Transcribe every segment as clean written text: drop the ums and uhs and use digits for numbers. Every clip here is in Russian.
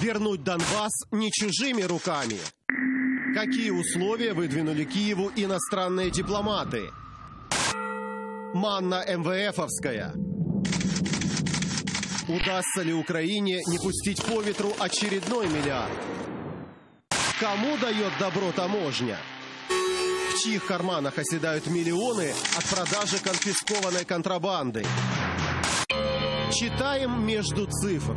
Вернуть Донбасс не чужими руками. Какие условия выдвинули Киеву иностранные дипломаты? Манна МВФовская. Удастся ли Украине не пустить по ветру очередной миллиард? Кому дает добро таможня? В чьих карманах оседают миллионы от продажи конфискованной контрабанды? Читаем между цифр.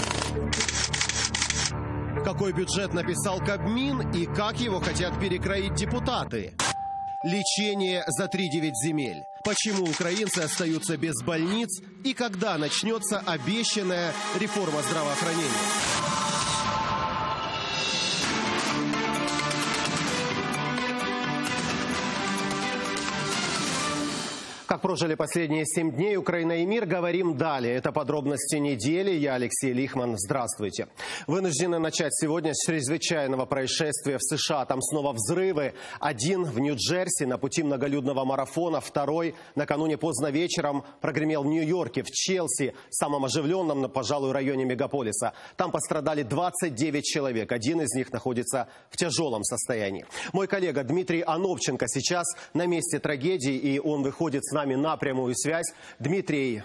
Какой бюджет написал Кабмин и как его хотят перекроить депутаты? Лечение за 3-9 земель. Почему украинцы остаются без больниц и когда начнется обещанная реформа здравоохранения? Как прожили последние 7 дней Украина и мир, говорим далее. Это подробности недели. Я Алексей Лихман. Здравствуйте. Вынуждены начать сегодня с чрезвычайного происшествия в США. Там снова взрывы. Один в Нью-Джерси на пути многолюдного марафона. Второй накануне поздно вечером прогремел в Нью-Йорке, в Челси, самом оживленном, пожалуй, районе мегаполиса. Там пострадали 29 человек. Один из них находится в тяжелом состоянии. Мой коллега Дмитрий Анопченко сейчас на месте трагедии, и он выходит с нами на прямую связь. Дмитрий,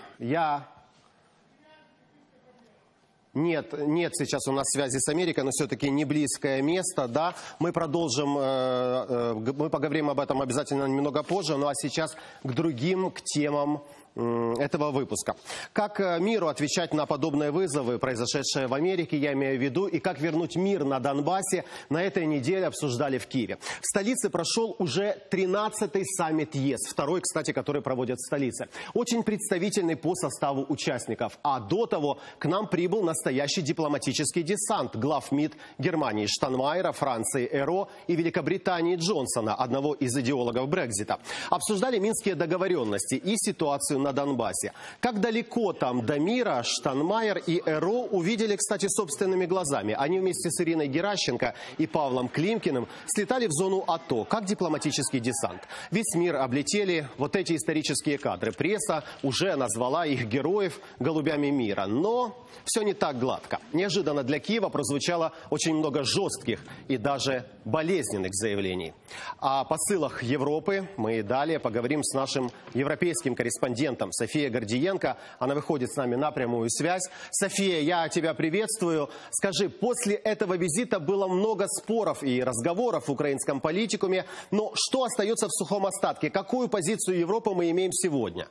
Нет сейчас у нас связи с Америкой, но все-таки не близкое место, да. Мы продолжим, мы поговорим об этом обязательно немного позже, ну а сейчас к другим, к темам этого выпуска. Как миру отвечать на подобные вызовы, произошедшие в Америке, я имею в виду, и как вернуть мир на Донбассе, на этой неделе обсуждали в Киеве. В столице прошел уже 13-й саммит ЕС, второй, кстати, который проводят в столице. Очень представительный по составу участников. А до того к нам прибыл настоящий дипломатический десант глав МИД Германии Штайнмайера, Франции Эро и Великобритании Джонсона, одного из идеологов Брексита. Обсуждали минские договоренности и ситуацию на Донбассе. Как далеко там до мира, Штайнмайер и Эро увидели, кстати, собственными глазами. Они вместе с Ириной Геращенко и Павлом Климкиным слетали в зону АТО, как дипломатический десант. Весь мир облетели вот эти исторические кадры. Пресса уже назвала их героев голубями мира. Но все не так гладко. Неожиданно для Киева прозвучало очень много жестких и даже болезненных заявлений. О посылах Европы мы далее поговорим с нашим европейским корреспондентом София Гордиенко. Она выходит с нами на прямую связь. София, я тебя приветствую. Скажи, после этого визита было много споров и разговоров в украинском политикуме. Но что остается в сухом остатке? Какую позицию Европы мы имеем сегодня?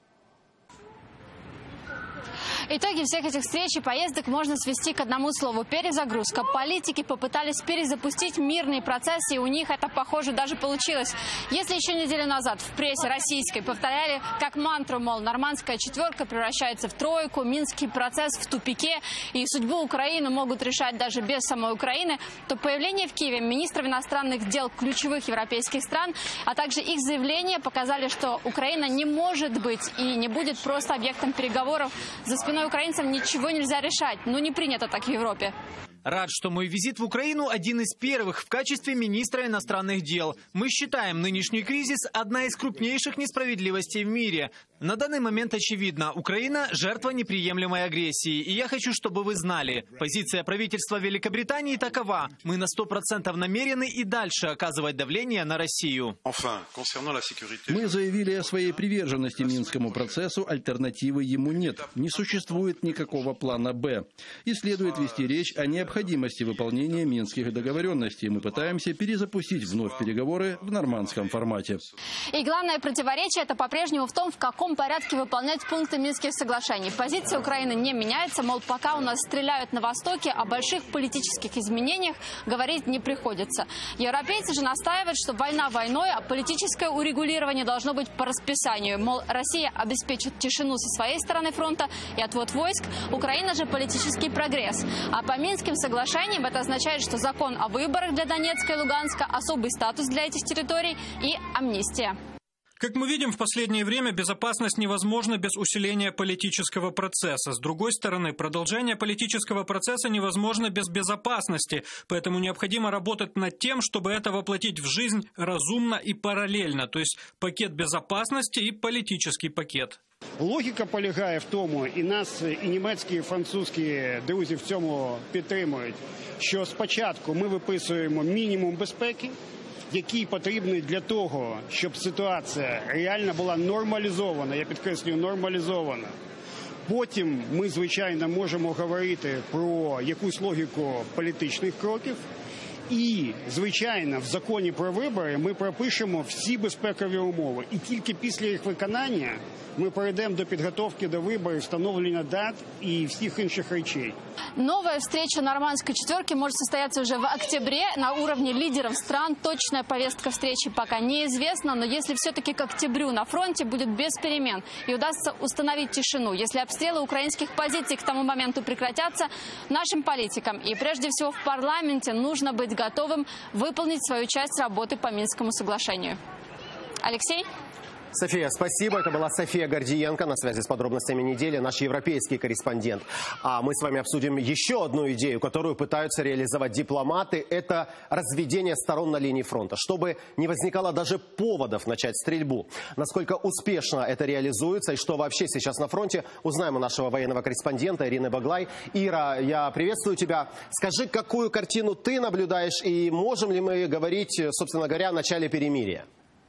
Итоги всех этих встреч и поездок можно свести к одному слову – перезагрузка. Политики попытались перезапустить мирный процесс, и у них это, похоже, даже получилось. Если еще неделю назад в прессе российской повторяли как мантру, мол, нормандская четверка превращается в тройку, минский процесс в тупике, и судьбу Украины могут решать даже без самой Украины, то появление в Киеве министров иностранных дел ключевых европейских стран, а также их заявления показали, что Украина не может быть и не будет просто объектом переговоров. За спиной украинцам ничего нельзя решать. Но не принято так в Европе. Рад, что мой визит в Украину один из первых в качестве министра иностранных дел. Мы считаем нынешний кризис одна из крупнейших несправедливостей в мире. На данный момент очевидно, Украина – жертва неприемлемой агрессии. И я хочу, чтобы вы знали, позиция правительства Великобритании такова. Мы на 100% намерены и дальше оказывать давление на Россию. Мы заявили о своей приверженности Минскому процессу, альтернативы ему нет. Не существует никакого плана «Б». И следует вести речь о необходимости выполнения минских договоренностей. Мы пытаемся перезапустить вновь переговоры в нормандском формате. И главное противоречие – это по-прежнему в том, в каком порядке выполнять пункты Минских соглашений. Позиция Украины не меняется, мол, пока у нас стреляют на Востоке, о больших политических изменениях говорить не приходится. Европейцы же настаивают, что война войной, а политическое урегулирование должно быть по расписанию. Мол, Россия обеспечит тишину со своей стороны фронта и отвод войск, Украина же политический прогресс. А по Минским соглашениям это означает, что закон о выборах для Донецка и Луганска, особый статус для этих территорий и амнистия. Как мы видим, в последнее время безопасность невозможна без усиления политического процесса. С другой стороны, продолжение политического процесса невозможно без безопасности, поэтому необходимо работать над тем, чтобы это воплотить в жизнь разумно и параллельно, то есть пакет безопасности и политический пакет. Логіка полягає в тому, і нас, і німецькі, і французькі друзі в цьому підтримують, що спочатку ми виписуємо мінімум безпеки, який потрібний для того, щоб ситуація реально була нормалізована, я підкреслюю, нормалізована. Потім ми, звичайно, можемо говорити про якусь логіку політичних кроків. І, звичайно, в законі про вибори ми пропишемо всі безпекові умови. І тільки після їх виконання мы перейдем до подготовки до выборов, встановления дат и всех інших речей. Новая встреча нормандской четверки может состояться уже в октябре на уровне лидеров стран. Точная повестка встречи пока неизвестна, но если все-таки к октябрю на фронте будет без перемен и удастся установить тишину, если обстрелы украинских позиций к тому моменту прекратятся, нашим политикам и прежде всего в парламенте нужно быть готовым выполнить свою часть работы по Минскому соглашению. Алексей? София, спасибо. Это была София Гордиенко на связи с подробностями недели, наш европейский корреспондент. А мы с вами обсудим еще одну идею, которую пытаются реализовать дипломаты. Это разведение сторон на линии фронта, чтобы не возникало даже поводов начать стрельбу. Насколько успешно это реализуется и что вообще сейчас на фронте, узнаем у нашего военного корреспондента Ирины Баглай. Ира, я приветствую тебя. Скажи, какую картину ты наблюдаешь и можем ли мы говорить, собственно говоря, о начале перемирия?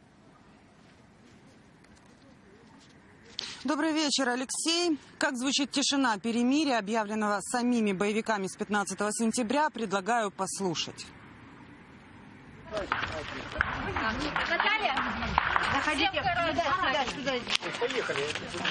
Добрый вечер, Алексей. Как звучит тишина перемирия, объявленного самими боевиками с 15 сентября, предлагаю послушать. Наталья, заходите. Сюда. Поехали.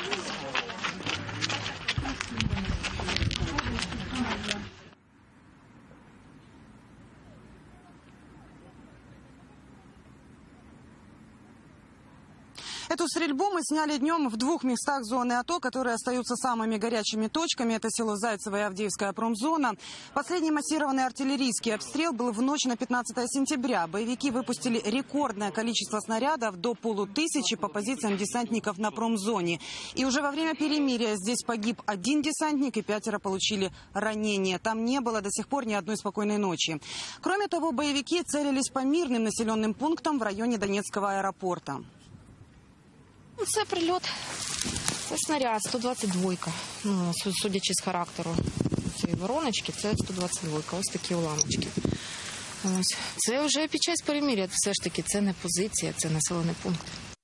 Эту стрельбу мы сняли днем в двух местах зоны АТО, которые остаются самыми горячими точками. Это село Зайцево и Авдеевская промзона. Последний массированный артиллерийский обстрел был в ночь на 15 сентября. Боевики выпустили рекордное количество снарядов до 500 по позициям десантников на промзоне. И уже во время перемирия здесь погиб один десантник и 5 получили ранения. Там не было до сих пор ни одной спокойной ночи. Кроме того, боевики целились по мирным населенным пунктам в районе Донецкого аэропорта. Це прильот, це снаряд, 122-ка. Ну, судячи з характеру цієї вороночки, це 122-ка. Ось такі уламочки. Ось. Це вже під час перемир'я. Все ж таки, це не позиція, це населений пункт.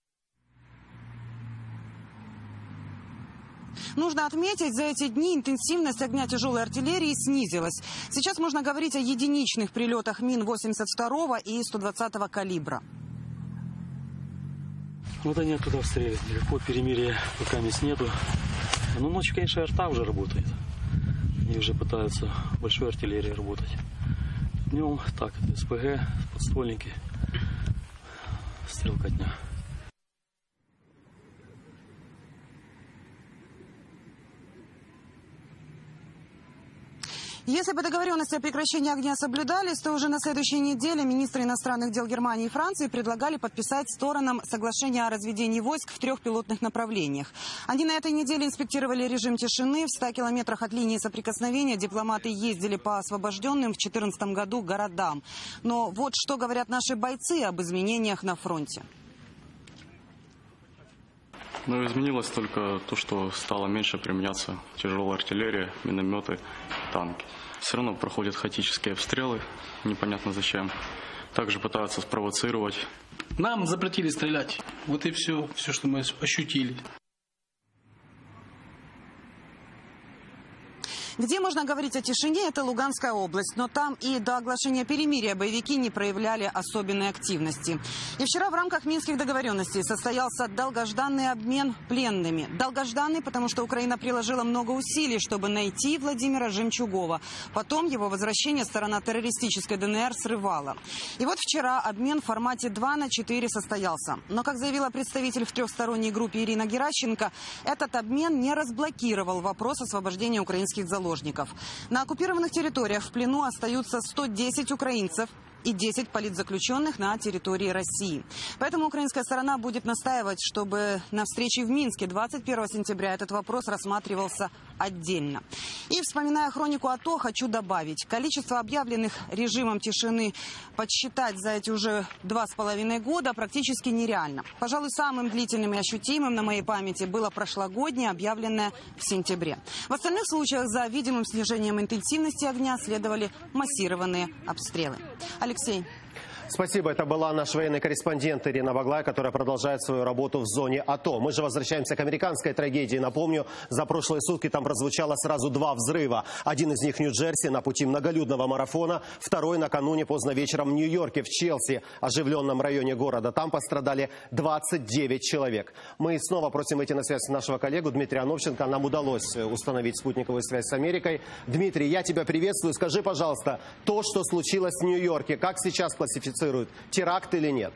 Нужно отметить, за эти дни интенсивность огня тяжелой артиллерии снизилась. Сейчас можно говорить о единичных прилетах мин 82-го и 120-го калибра. Вот они оттуда обстреливают. Никакого перемирия пока нету. Но ночью, конечно, арта уже работает. Они уже пытаются большой артиллерией работать. Днем так, СПГ, подствольники, стрелка дня. Если бы договоренности о прекращении огня соблюдались, то уже на следующей неделе министры иностранных дел Германии и Франции предлагали подписать сторонам соглашение о разведении войск в 3 пилотных направлениях. Они на этой неделе инспектировали режим тишины. В 100 километрах от линии соприкосновения дипломаты ездили по освобожденным в 2014 году городам. Но вот что говорят наши бойцы об изменениях на фронте. Ну, изменилось только то, что стало меньше применяться тяжелая артиллерия, минометы, танки. Все равно проходят хаотические обстрелы, непонятно зачем. Также пытаются спровоцировать. Нам запретили стрелять. Вот и все, что мы ощутили. Где можно говорить о тишине, это Луганская область. Но там и до оглашения перемирия боевики не проявляли особенной активности. И вчера в рамках минских договоренностей состоялся долгожданный обмен пленными. Долгожданный, потому что Украина приложила много усилий, чтобы найти Владимира Жемчугова. Потом его возвращение сторона террористической ДНР срывала. И вот вчера обмен в формате 2-4 состоялся. Но, как заявила представитель в трехсторонней группе Ирина Геращенко, этот обмен не разблокировал вопрос освобождения украинских заложников. На оккупированных территориях в плену остаются 110 украинцев и 10 политзаключенных на территории России. Поэтому украинская сторона будет настаивать, чтобы на встрече в Минске 21 сентября этот вопрос рассматривался отдельно. И, вспоминая хронику АТО, хочу добавить, количество объявленных режимом тишины подсчитать за эти уже 2,5 года практически нереально. Пожалуй, самым длительным и ощутимым на моей памяти было прошлогоднее, объявленное в сентябре. В остальных случаях за видимым снижением интенсивности огня следовали массированные обстрелы. Алексей. Спасибо. Это была наш военный корреспондент Ирина Баглай, которая продолжает свою работу в зоне АТО. Мы же возвращаемся к американской трагедии. Напомню, за прошлые сутки там прозвучало сразу 2 взрыва. Один из них в Нью-Джерси на пути многолюдного марафона, второй накануне поздно вечером в Нью-Йорке, в Челси, оживленном районе города. Там пострадали 29 человек. Мы снова просим выйти на связь нашего коллегу Дмитрия Ановченко. Нам удалось установить спутниковую связь с Америкой. Дмитрий, я тебя приветствую. Скажи, пожалуйста, то, что случилось в Нью-Йорке, как сейчас классифицируют? Теракт или нет?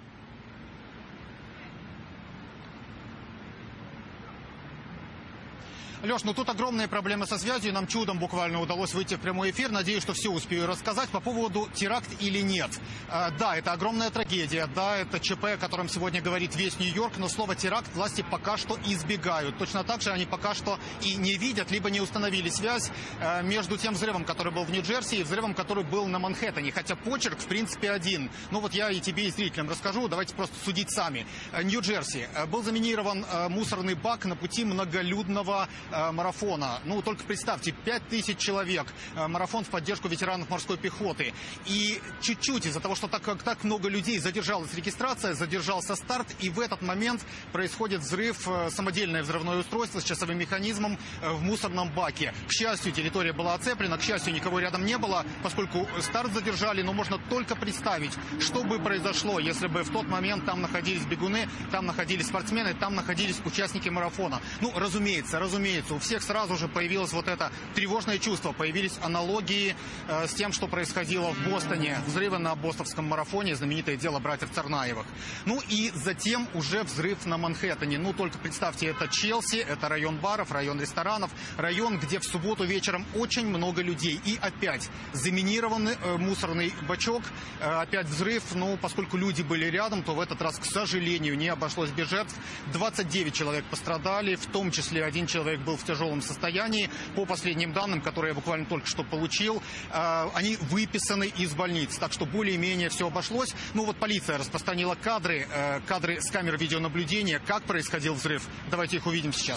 Леш, ну тут огромные проблемы со связью. Нам чудом буквально удалось выйти в прямой эфир. Надеюсь, что все успею рассказать по поводу теракт или нет. Да, это огромная трагедия. Да, это ЧП, о котором сегодня говорит весь Нью-Йорк. Но слово теракт власти пока что избегают. Точно так же они пока что и не видят, либо не установили связь между тем взрывом, который был в Нью-Джерси, и взрывом, который был на Манхэттене. Хотя почерк, в принципе, один. Ну вот я и тебе, и зрителям расскажу. Давайте просто судить сами. Нью-Джерси. Был заминирован мусорный бак на пути многолюдного марафона. Ну, только представьте, 5000 человек. Марафон в поддержку ветеранов морской пехоты. И чуть-чуть из-за того, что так много людей, задержалась регистрация, задержался старт, и в этот момент происходит взрыв, самодельное взрывное устройство с часовым механизмом в мусорном баке. К счастью, территория была оцеплена, к счастью, никого рядом не было, поскольку старт задержали, но можно только представить, что бы произошло, если бы в тот момент там находились бегуны, там находились спортсмены, там находились участники марафона. Ну, разумеется, у всех сразу же появилось вот это тревожное чувство, появились аналогии с тем, что происходило в Бостоне, взрывы на бостонском марафоне, знаменитое дело братьев Царнаевых. Ну и затем уже взрыв на Манхэттене. Ну только представьте, это Челси, это район баров, район ресторанов, район, где в субботу вечером очень много людей. И опять заминированный мусорный бачок, опять взрыв. Ну, поскольку люди были рядом, то в этот раз, к сожалению, не обошлось без жертв. 29 человек пострадали, в том числе 1 человек был в тяжелом состоянии. По последним данным, которые я буквально только что получил, они выписаны из больниц. Так что более-менее все обошлось. Ну вот полиция распространила кадры с камер видеонаблюдения, как происходил взрыв. Давайте их увидим сейчас.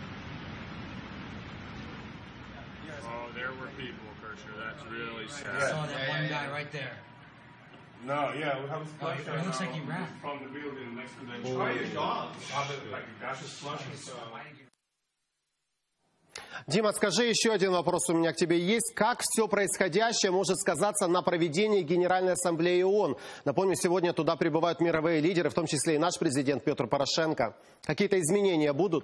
No, yeah, we have a splash. It looks like he ran from the building next to the train. Like a gas is flushing, so. Дима, скажи, еще один вопрос у меня к тебе есть. Как все происходящее может сказаться на проведении Генеральной Ассамблеи ООН? Напомню, сегодня туда прибывают мировые лидеры, в том числе и наш президент Петр Порошенко. Какие-то изменения будут?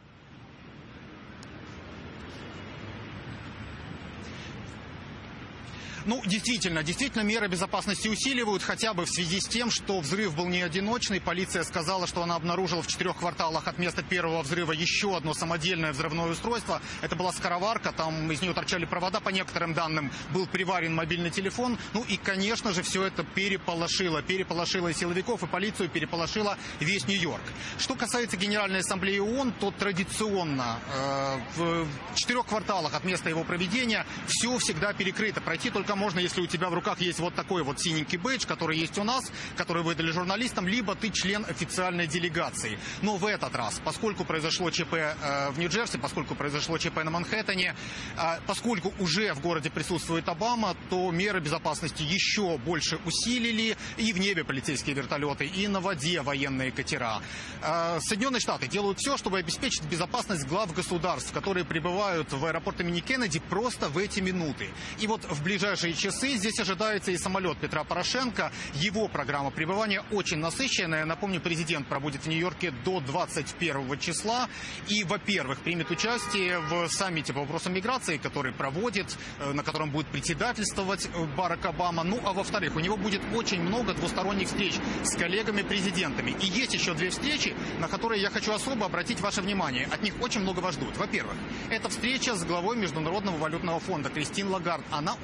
Ну, действительно, меры безопасности усиливают, хотя бы в связи с тем, что взрыв был не одиночный. Полиция сказала, что она обнаружила в 4 кварталах от места первого взрыва еще одно самодельное взрывное устройство. Это была скороварка, там из нее торчали провода, по некоторым данным был приварен мобильный телефон. Ну и, конечно же, все это переполошило и силовиков, и полицию, переполошило весь Нью-Йорк. Что касается Генеральной Ассамблеи ООН, то традиционно в 4 кварталах от места его проведения все всегда перекрыто. Пройти только можно, если у тебя в руках есть вот такой вот синенький бейдж, который есть у нас, который выдали журналистам, либо ты член официальной делегации. Но в этот раз, поскольку произошло ЧП в Нью-Джерси, поскольку произошло ЧП на Манхэттене, поскольку уже в городе присутствует Обама, то меры безопасности еще больше усилили. И в небе полицейские вертолеты, и на воде военные катера. Соединенные Штаты делают все, чтобы обеспечить безопасность глав государств, которые прибывают в аэропорт имени Кеннеди просто в эти минуты. И вот в ближайшие часы здесь ожидается и самолет Петра Порошенко. Его программа пребывания очень насыщенная. Напомню, президент пробудет в Нью-Йорке до 21 числа. И, во-первых, примет участие в саммите по вопросам миграции, который проводит, на котором будет председательствовать Барак Обама. Ну, а во-вторых, у него будет очень много двусторонних встреч с коллегами-президентами. И есть еще 2 встречи, на которые я хочу особо обратить ваше внимание. От них очень многого ждут. Во-первых, это встреча с главой Международного валютного фонда Кристин Лагард. Она уже подтвердила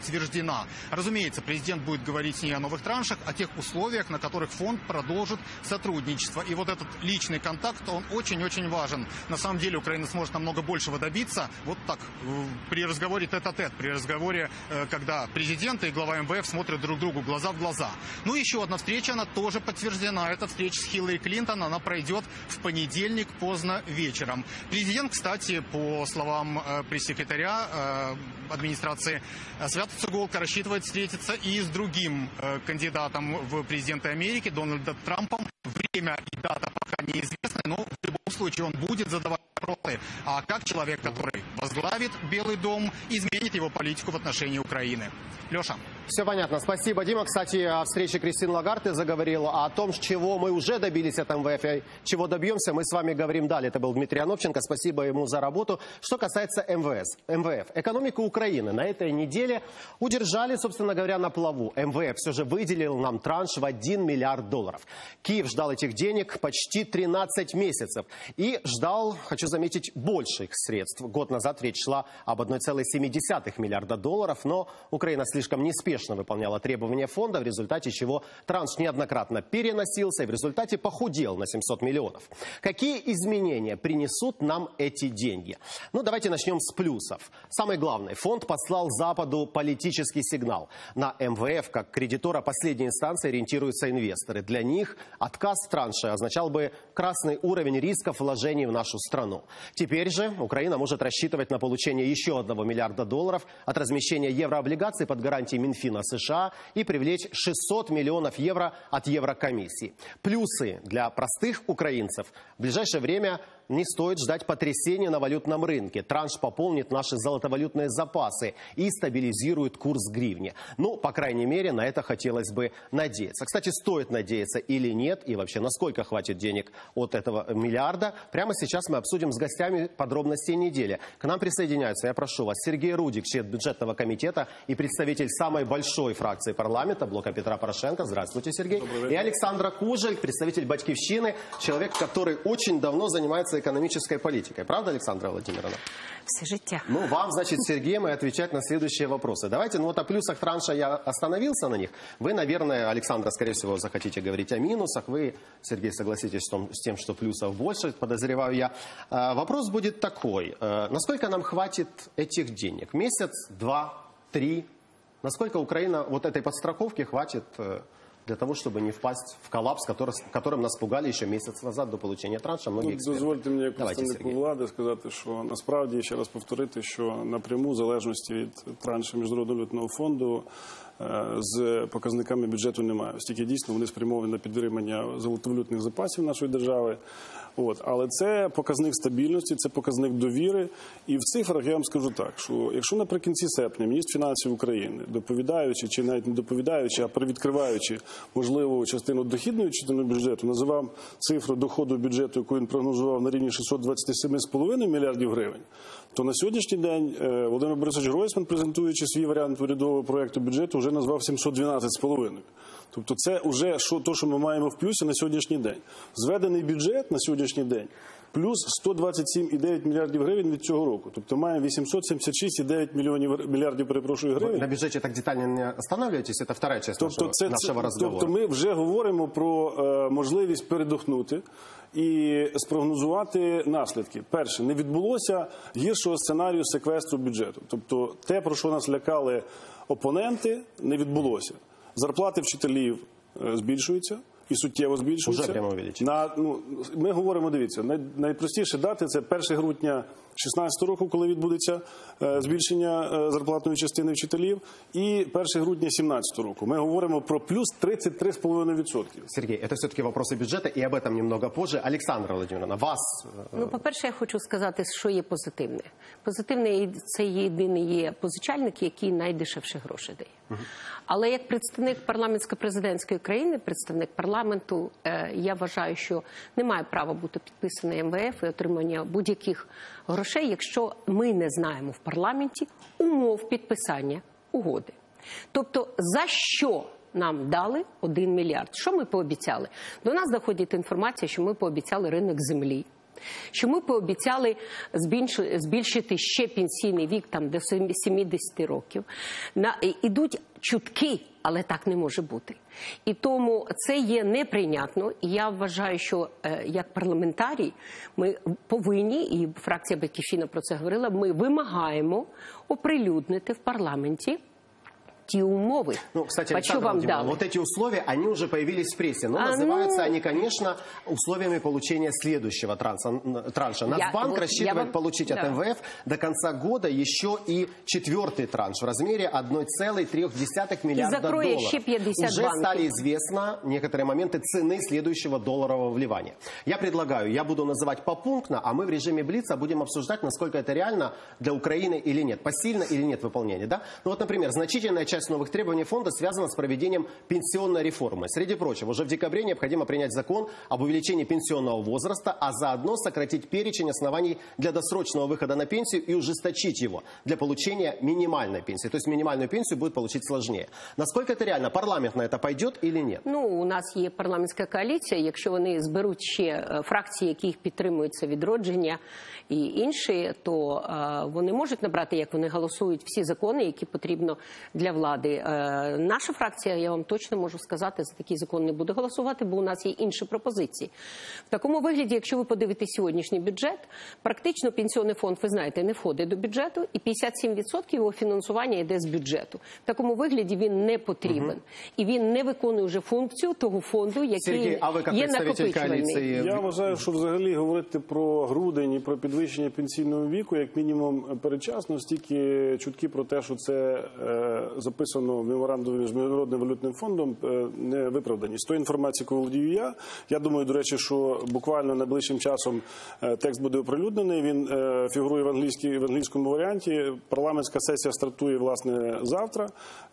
подтверждена. Разумеется, президент будет говорить с ней о новых траншах, о тех условиях, на которых фонд продолжит сотрудничество. И вот этот личный контакт, он очень-очень важен. На самом деле Украина сможет намного большего добиться вот так, при разговоре тет-а-тет, при разговоре, когда президент и глава МВФ смотрят друг другу глаза в глаза. Ну, еще одна встреча, она тоже подтверждена. Эта встреча с Хиллари Клинтон, она пройдет в понедельник поздно вечером. Президент, кстати, по словам пресс-секретаря администрации Свято-Цуголка, рассчитывает встретиться и с другим кандидатом в президенты Америки, Дональдом Трампом. Время и дата пока неизвестны, но в любом случае он будет задавать вопросы. А как человек, который возглавит Белый дом, изменит его политику в отношении Украины? Леша. Все понятно. Спасибо, Дима. Кстати, о встрече Кристин Лагард заговорила, о том, чего мы уже добились от МВФ и чего добьемся, мы с вами говорим далее. Это был Дмитрий Ановченко. Спасибо ему за работу. Что касается МВФ. Экономику Украины на этой неделе удержали, собственно говоря, на плаву. МВФ все же выделил нам транш в $1 миллиард. Киев ждал этих денег почти 13 месяцев. И ждал, хочу заметить, больших средств. Год назад речь шла об $1,7 миллиарда, но Украина слишком неспешно выполняла требования фонда, в результате чего транш неоднократно переносился и в результате похудел на 700 миллионов. Какие изменения принесут нам эти деньги? Ну, давайте начнем с плюсов. Самое главное, фонд послал Западу политический сигнал. На МВФ, как кредитора последней инстанции, ориентируются инвесторы. Для них отказ в транше означал бы красный уровень рисков вложений в нашу страну. Теперь же Украина может рассчитывать на получение еще $1 миллиарда от размещения еврооблигаций под гарантией Минфина США и привлечь 600 миллионов евро от Еврокомиссии. Плюсы для простых украинцев. В ближайшее время не стоит ждать потрясения на валютном рынке. Транш пополнит наши золотовалютные запасы и стабилизирует курс гривни. Ну, по крайней мере, на это хотелось бы надеяться. Кстати, стоит надеяться или нет, и вообще, насколько хватит денег от этого миллиарда, прямо сейчас мы обсудим с гостями подробности недели. К нам присоединяются, я прошу вас, Сергей Рудик, член бюджетного комитета и представитель самой большой фракции парламента, блока Петра Порошенко. Здравствуйте, Сергей. И Александра Кужель, представитель Батьківщины, человек, который очень давно занимается экономической политикой. Правда, Александра Владимировна? Все життя. Ну, вам, значит, Сергеем, и отвечать на следующие вопросы. Давайте, ну вот о плюсах транша я остановился на них. Вы, наверное, Александра, скорее всего, захотите говорить о минусах. Вы, Сергей, согласитесь с тем, что плюсов больше, подозреваю я. Вопрос будет такой. Насколько нам хватит этих денег? Месяц, 2, 3? Насколько Украина вот этой подстраховки хватит для того, чтобы не впасть в коллапс, которым нас пугали ще місяць назад до получення транша. Дозвольте мені, як представнику влади, сказати, що насправді, ще раз повторити, що напряму, в залежності від траншу Міжнародного валютного фонду, з показниками бюджету немає. Оскільки дійсно вони спрямовані на підтримання золотовалютних запасів нашої держави. Але це показник стабільності, це показник довіри. І в цифрах я вам скажу так, що якщо наприкінці серпня міністр фінансів України, доповідаючи, чи навіть не доповідаючи, а привідкриваючи можливу частину дохідної частини бюджету, називав цифру доходу бюджету, яку він прогнозував на рівні 627,5 мільярдів гривень, то на сьогоднішній день Володимир Борисович Гройсман, презентуючи свій варіант урядового проєкту бюджету, вже назвав 712,5. Тобто це вже те, що ми маємо в плюсі на сьогоднішній день. Зведений бюджет на сьогоднішній день плюс 127,9 мільярдів гривень від цього року. Тобто маємо 876,9 мільярдів, перепрошую, гривень. На бюджеті так детально не останавливаетесь? Це вторая часть нашого розговору. Тобто ми вже говоримо про можливість передохнути і спрогнозувати наслідки. Перше, не відбулося гіршого сценарію секвестру бюджету. Тобто те, про що нас лякали опоненти, не відбулося. Зарплати вчителів збільшуються. І суттєво збільшується. Уже прямо увеличить. Ми говоримо, дивіться, найпростіші дати – це 1 грудня 2016 року, коли відбудеться збільшення зарплатної частини вчителів, і 1 грудня 2017 року. Ми говоримо про плюс 33,5%. Сергій, це все-таки вопроси бюджету, і об этом немного позже. Олександра Володимировна, вас... Ну, по-перше, я хочу сказати, що є позитивне. Позитивне – це єдиний є позичальник, який найдешевше грошей дає. Але як представник парламентсько-президентської країни, представник парламенту, я вважаю, що не має права бути підписаний МВФ і отримання будь-яких грошей, якщо ми не знаємо в парламенті умов підписання угоди. Тобто, за що нам дали 1 мільярд? Що ми пообіцяли? До нас доходить інформація, що ми пообіцяли ринок землі. що ми пообіцяли збільшити ще пенсійний вік там до 70 років. Ідуть чутки, але так не може бути. І тому це є неприйнятно. І я вважаю, що як парламентарій ми повинні, і фракція «Батьківщина» про це говорила, ми вимагаємо оприлюднити в парламенті те умовы. Ну, кстати, Александра Владимировна, вот эти условия, они уже появились в прессе. Но называются они, конечно, условиями получения следующего транша. Нацбанк рассчитывает получить от МВФ до конца года еще и 4-й транш в размере 1,3 миллиарда долларов. Уже стали известны некоторые моменты цены следующего долларового вливания. Я предлагаю, я буду называть попунктно, а мы в режиме Блица будем обсуждать, насколько это реально для Украины или нет. Посильно или нет выполнения. Да? Ну вот, например, значительная часть новых требований фонда связана с проведением пенсионной реформы. Среди прочего, уже в декабре необходимо принять закон об увеличении пенсионного возраста, а заодно сократить перечень оснований для досрочного выхода на пенсию и ужесточить его для получения минимальной пенсии. То есть минимальную пенсию будет получить сложнее. Насколько это реально? Парламент на это пойдет или нет? Ну, у нас є парламентська коаліція. Якщо вони зберуть ще фракції, які їх підтримують, це «Відродження» і інші, то вони можуть набрати, як вони голосують, всі закони, які потрібно для влади. Наша фракція, я вам точно можу сказати, за такий закон не буде голосувати, бо у нас є інші пропозиції. В такому вигляді, якщо ви подивитесь сьогоднішній бюджет, практично пенсійний фонд, ви знаєте, не входить до бюджету, і 57% його фінансування йде з бюджету. В такому вигляді він не потрібен. І він не виконує вже функцію того фонду, який є накопичувальний. Я вважаю, що взагалі говорити про грудень і про підвищення пенсійного віку, як мінімум передчасно, стільки чутки про те, що це записано в меморандумі з Міжнародним валютним фондом, не виправдані. З тої інформації, яку володію я думаю, до речі, що буквально найближчим часом текст буде оприлюднений, він фігурує в англійському варіанті. Парламентська сесія стартує, власне, завтра.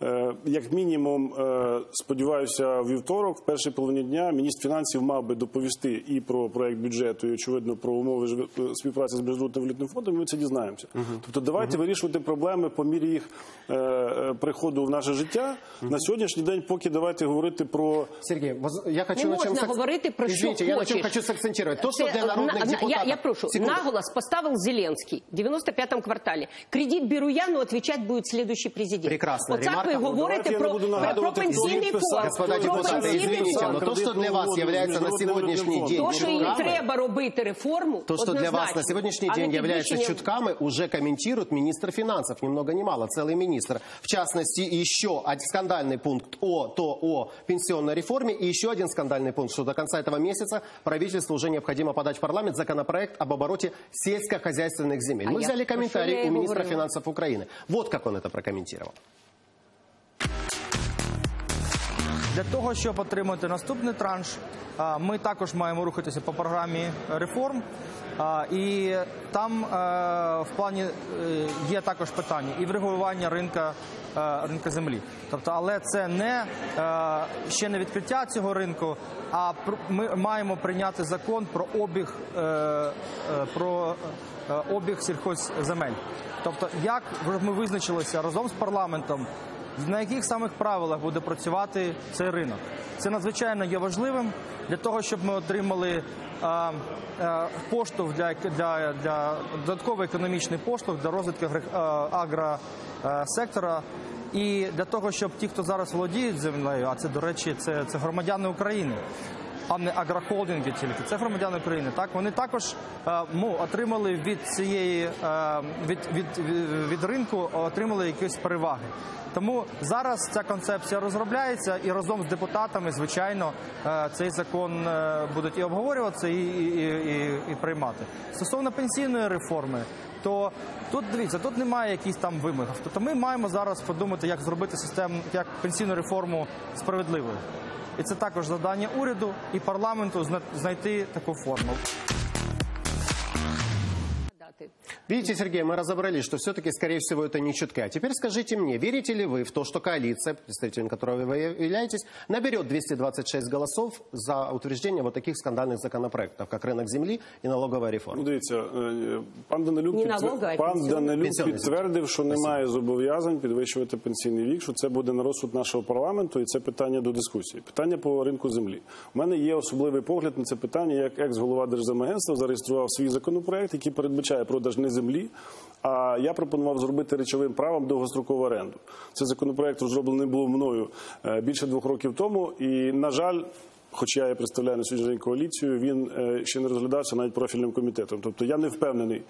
Як мінімум, сподіваюся, у вівторок, в першій половині дня, міністр фінансів мав би доповісти і про проект бюджету, і, очевидно, про умови співпраці з Міжнародним валютним фондом, і ми це дізнаємося. Тобто давайте вирішувати проблеми по мірі їх приходу в наше життя. На сьогоднішній день поки давайте говорити про... Сергій, я хочу не можна говорити про що хочеш. Я на чому хочу сакцентувати. То, що для народних депутатів... Я прошу, наголос поставил Зеленский в 95-м кварталі. Кредит беру я, но отвечать будет следующий президент. Прекрасно. Оце ви говорите про пенсійний фонд. Господа депутати, извините, но то, що для вас является на сьогоднішній день... То, що їм треба робити реформу, то, что для вас на сегодняшний день является чутками, уже комментирует министр финансов, ни много ни мало, целый министр. В частности, еще скандальный пункт о пенсионной реформе и еще один скандальный пункт, что до конца этого месяца правительству уже необходимо подать в парламент законопроект об обороте сельскохозяйственных земель. Мы взяли комментарий у министра финансов Украины. Вот как он это прокомментировал. Для того, щоб отримати наступний транш, ми також маємо рухатися по програмі реформ. І там в плані є також питання і врегулювання ринка землі. Тобто, але це не ще не відкриття цього ринку, а ми маємо прийняти закон про обіг сільхозземель. Тобто, як ми визначилися разом з парламентом, на яких самих правилах буде працювати цей ринок. Це надзвичайно є важливим для того, щоб ми отримали поштовх для додатковий економічний поштовх для розвитку агросектора і для того, щоб ті, хто зараз володіють землею, а це, до речі, це громадяни України, а не агрохолдинги тільки, це громадяни України. Так, вони також отримали від ринку отримали якісь переваги. Тому зараз ця концепція розробляється і разом з депутатами, звичайно, цей закон будуть і обговорюватися, і приймати. Стосовно пенсійної реформи, то тут, дивіться, тут немає якихось там вимог. Тобто ми маємо зараз подумати, як зробити систему, як пенсійну реформу справедливою. І це також завдання уряду і парламенту знайти таку форму. Видите, Сергей, мы разобрались, что все-таки, скорее всего, это не чутка. А теперь скажите мне, верите ли вы в то, что коалиция, представителем которой вы являетесь, наберет 226 голосов за утверждение вот таких скандальных законопроектов, как рынок земли и налоговая реформа? Ну, дивіться, пан Данилюк підтвердив, що немає зобов'язань підвищувати пенсійний вік, що це буде на розсуд нашого парламенту, і це питання до дискусії. Питання по ринку землі. У мене є особливий погляд на це питання, як екс-голова Держземагентства зареєстрував свій законопроект, який передбачає продаж не землі, а я пропонував зробити речовим правом довгострокову оренду. Цей законопроект розроблений був мною більше 2 років тому, і, на жаль, хоча я представляю на сьогоднішній день коаліцію, він ще не розглядався навіть профільним комітетом. Тобто я не впевнений,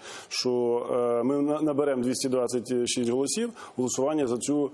що ми наберемо 226 голосів голосування за цю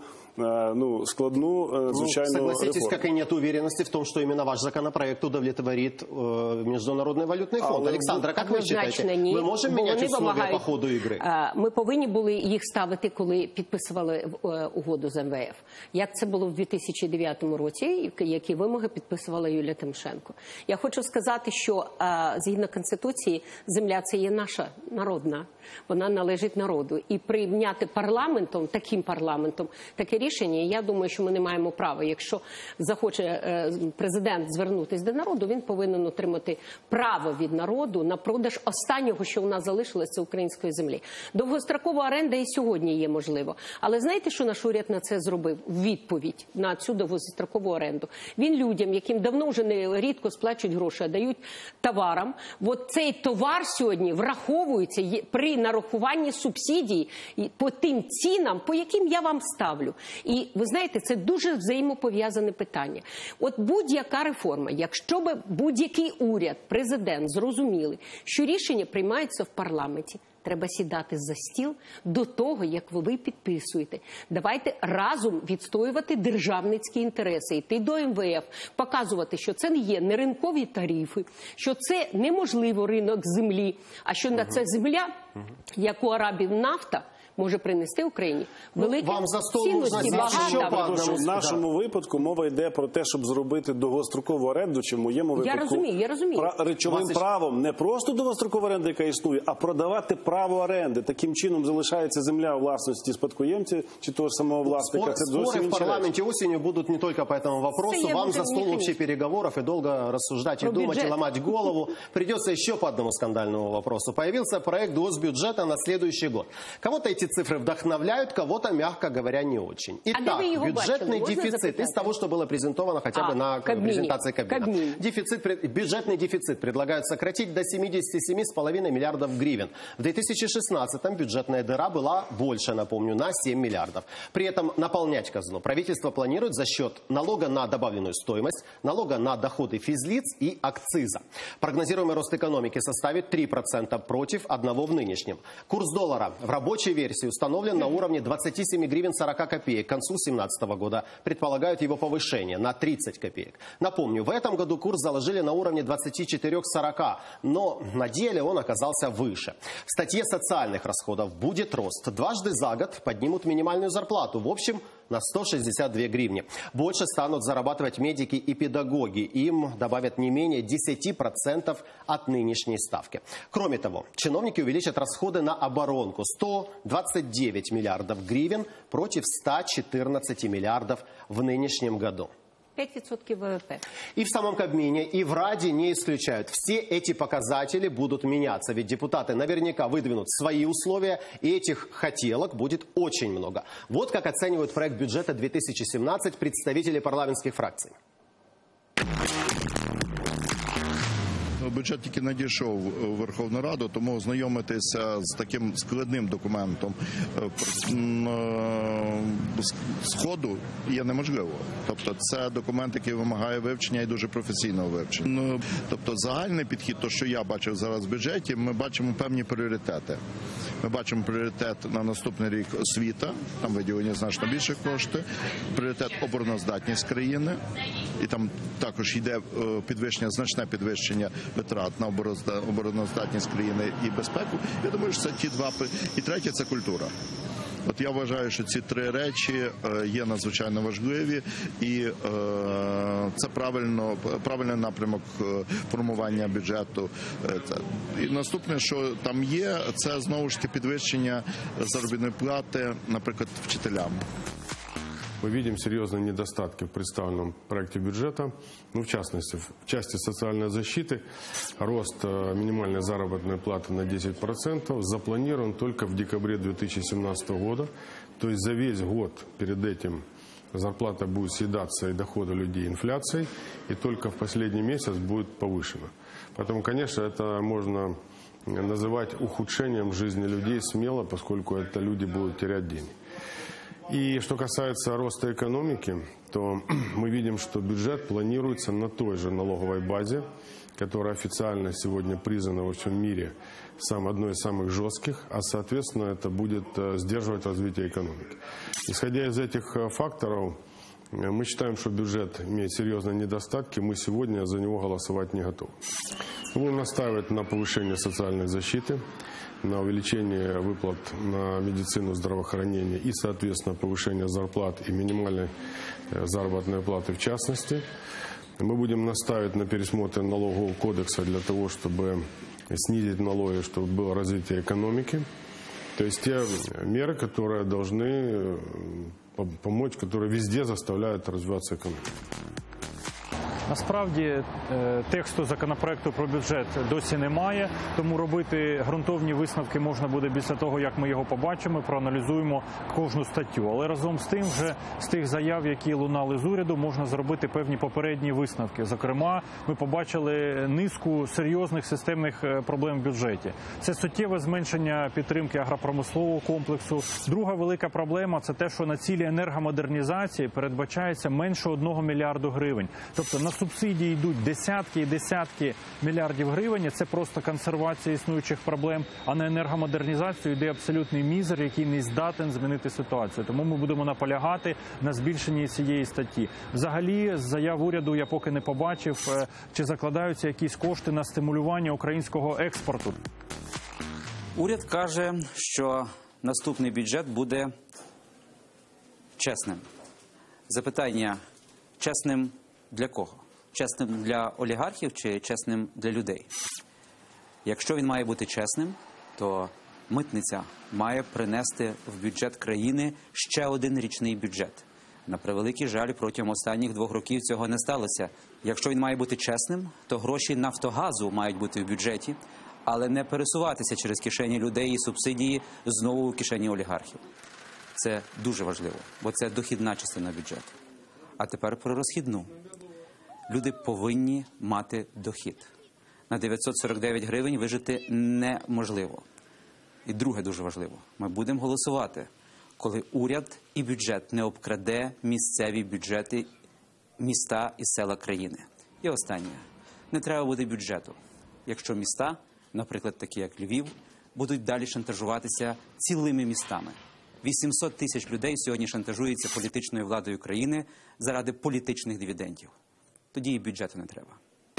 складну, звичайно, согласитесь, реформу. как и нет уверенности в том, что именно ваш законопроект удовлетворит Международный валютный фонд. Александра, как вы считаете, мы можем менять условия по ходу игры? Ми повинні були їх ставити, коли підписували угоду з МВФ. Як це було в 2009 році, які вимоги підписувала Юлія Тимошенко. Я хочу сказати, що згідно Конституції земля – це є наша народна. Вона належить народу. І прийняти парламентом, таким парламентом, таке рішення, я думаю, що ми не маємо права. Якщо захоче президент звернутися до народу, він повинен отримати право від народу на продаж останнього, що у нас залишилося, це української землі. Довгострокова оренда і сьогодні є можливо. Але знаєте, що наш уряд на це зробив? Відповідь на цю довгострокову оренду. Він людям, яким давно вже не рідко сплачують гроші, а дають товарам. От цей товар сьогодні враховується при нарахуванні субсидій по тим цінам, по яким я вам ставлю. І ви знаєте, це дуже взаємопов'язане питання. От будь-яка реформа, якщо б будь-який уряд, президент зрозуміли, що рішення приймаються в парламенті, треба сідати за стіл до того, як ви підписуєте. Давайте разом відстоювати державницькі інтереси, йти до МВФ, показувати, що це не є неринкові тарифи, що це неможливо ринок землі, а що на це земля, як у арабів нафта, може принести Україні великі цінності, багато. В нашому випадку мова йде про те, щоб зробити довгострокову оренду, чи в моєму випадку я розумію. Речовим правом не просто довгострокова оренда, яка існує, а продавати право оренди. Таким чином залишається земля у власності спадкоємця чи того ж самого власника. Споры в парламенте осенью будут не только по этому вопросу. Вам за стол общих переговоров и долго рассуждать и думать, и ломать голову. Придется еще по одному скандальному вопросу. Появился проект госбюджета на следующий год. Кого-то эти цифры вдохновляют, кого-то, мягко говоря, не очень. Итак, бюджетный дефицит из того, что было презентовано хотя бы на презентации Кабмина. Бюджетный дефицит предлагают сократить до 77,5 миллиардов гривен. В 2016-м бюджетная дыра была больше, напомню, на 7 миллиардов. При этом наполнять казну правительство планирует за счет налога на добавленную стоимость, налога на доходы физлиц и акциза. Прогнозируемый рост экономики составит 3% против 1% в нынешнем. Курс доллара в рабочей версии установлен на уровне 27 гривен 40 копеек. К концу 2017 года предполагают его повышение на 30 копеек. Напомню, в этом году курс заложили на уровне 24,40, но на деле он оказался выше. В статье социальных расходов будет рост. Дважды за год поднимут минимальную зарплату. В общем, на 162 гривни. Больше станут зарабатывать медики и педагоги. Им добавят не менее 10% от нынешней ставки. Кроме того, чиновники увеличат расходы на оборонку. 129 миллиардов гривен против 114 миллиардов в нынешнем году. 5% ВВП. И в самом Кабмине, и в Раде не исключают. Все эти показатели будут меняться. Ведь депутаты наверняка выдвинут свои условия, и этих хотелок будет очень много. Вот как оценивают проект бюджета 2017 представители парламентских фракций. Бюджет тільки надійшов у Верховну Раду, тому ознайомитися з таким складним документом з ходу є неможливо. Тобто це документ, який вимагає вивчення і дуже професійного вивчення. Тобто загальний підхід, то що я бачив зараз в бюджеті, ми бачимо певні пріоритети. Ми бачимо пріоритет на наступний рік освіта, там виділені значно більше коштів, пріоритет обороноздатність країни, і там також йде підвищення, значне підвищення витрат на обороноздатність країни і безпеку. Я думаю, що це ті два. І третє – це культура. От я вважаю, що ці три речі є надзвичайно важливі, і це правильний напрямок формування бюджету. І наступне, що там є, це знову ж таки підвищення заробітної плати, наприклад, вчителям. Мы видим серьезные недостатки в представленном проекте бюджета. В частности, в части социальной защиты рост минимальной заработной платы на 10% запланирован только в декабре 2017 года. То есть за весь год перед этим зарплата будет съедаться и доходы людей инфляцией, и только в последний месяц будет повышена. Поэтому, конечно, это можно называть ухудшением жизни людей смело, поскольку это люди будут терять деньги. И что касается роста экономики, то мы видим, что бюджет планируется на той же налоговой базе, которая официально сегодня признана во всем мире одной из самых жестких, а соответственно это будет сдерживать развитие экономики. Исходя из этих факторов, мы считаем, что бюджет имеет серьезные недостатки, мы сегодня за него голосовать не готовы. Будем настаивать на повышении социальной защиты, на увеличение выплат на медицину, здравоохранение и, соответственно, повышение зарплат и минимальной заработной платы в частности. Мы будем настаивать на пересмотре налогового кодекса для того, чтобы снизить налоги, чтобы было развитие экономики. То есть те меры, которые должны помочь, которые везде заставляют развиваться экономику. Насправді тексту законопроекту про бюджет досі немає, тому робити ґрунтовні висновки можна буде після того, як ми його побачимо, проаналізуємо кожну статтю. Але разом з тим, вже з тих заяв, які лунали з уряду, можна зробити певні попередні висновки. Зокрема, ми побачили низку серйозних системних проблем в бюджеті. Це суттєве зменшення підтримки агропромислового комплексу. Друга велика проблема – це те, що на цілі енергомодернізації передбачається менше 1 мільярду гривень. Тобто на субсидії йдуть десятки і десятки мільярдів гривень. Це просто консервація існуючих проблем. А на енергомодернізацію йде абсолютний мізер, який не здатен змінити ситуацію. Тому ми будемо наполягати на збільшенні цієї статті. Взагалі, з заяв уряду я поки не побачив, чи закладаються якісь кошти на стимулювання українського експорту. Уряд каже, що наступний бюджет буде чесним. Запитання: чесним для кого? Чесним для олігархів чи чесним для людей? Якщо він має бути чесним, то митниця має принести в бюджет країни ще один річний бюджет. На превеликий жаль, протягом останніх 2 років цього не сталося. Якщо він має бути чесним, то гроші Нафтогазу мають бути в бюджеті, але не пересуватися через кишені людей і субсидії знову в кишені олігархів. Це дуже важливо, бо це дохідна частина бюджету. А тепер про розхідну. Люди повинні мати дохід. На 949 гривень вижити неможливо. І друге дуже важливо. Ми будемо голосувати, коли уряд і бюджет не обкраде місцеві бюджети, міста і села країни. І останнє. Не треба буде бюджету, якщо міста, наприклад, такі як Львів, будуть далі шантажуватися цілими містами. 800 тисяч людей сьогодні шантажуються політичною владою країни заради політичних дивідендів. Тоді і бюджету не треба.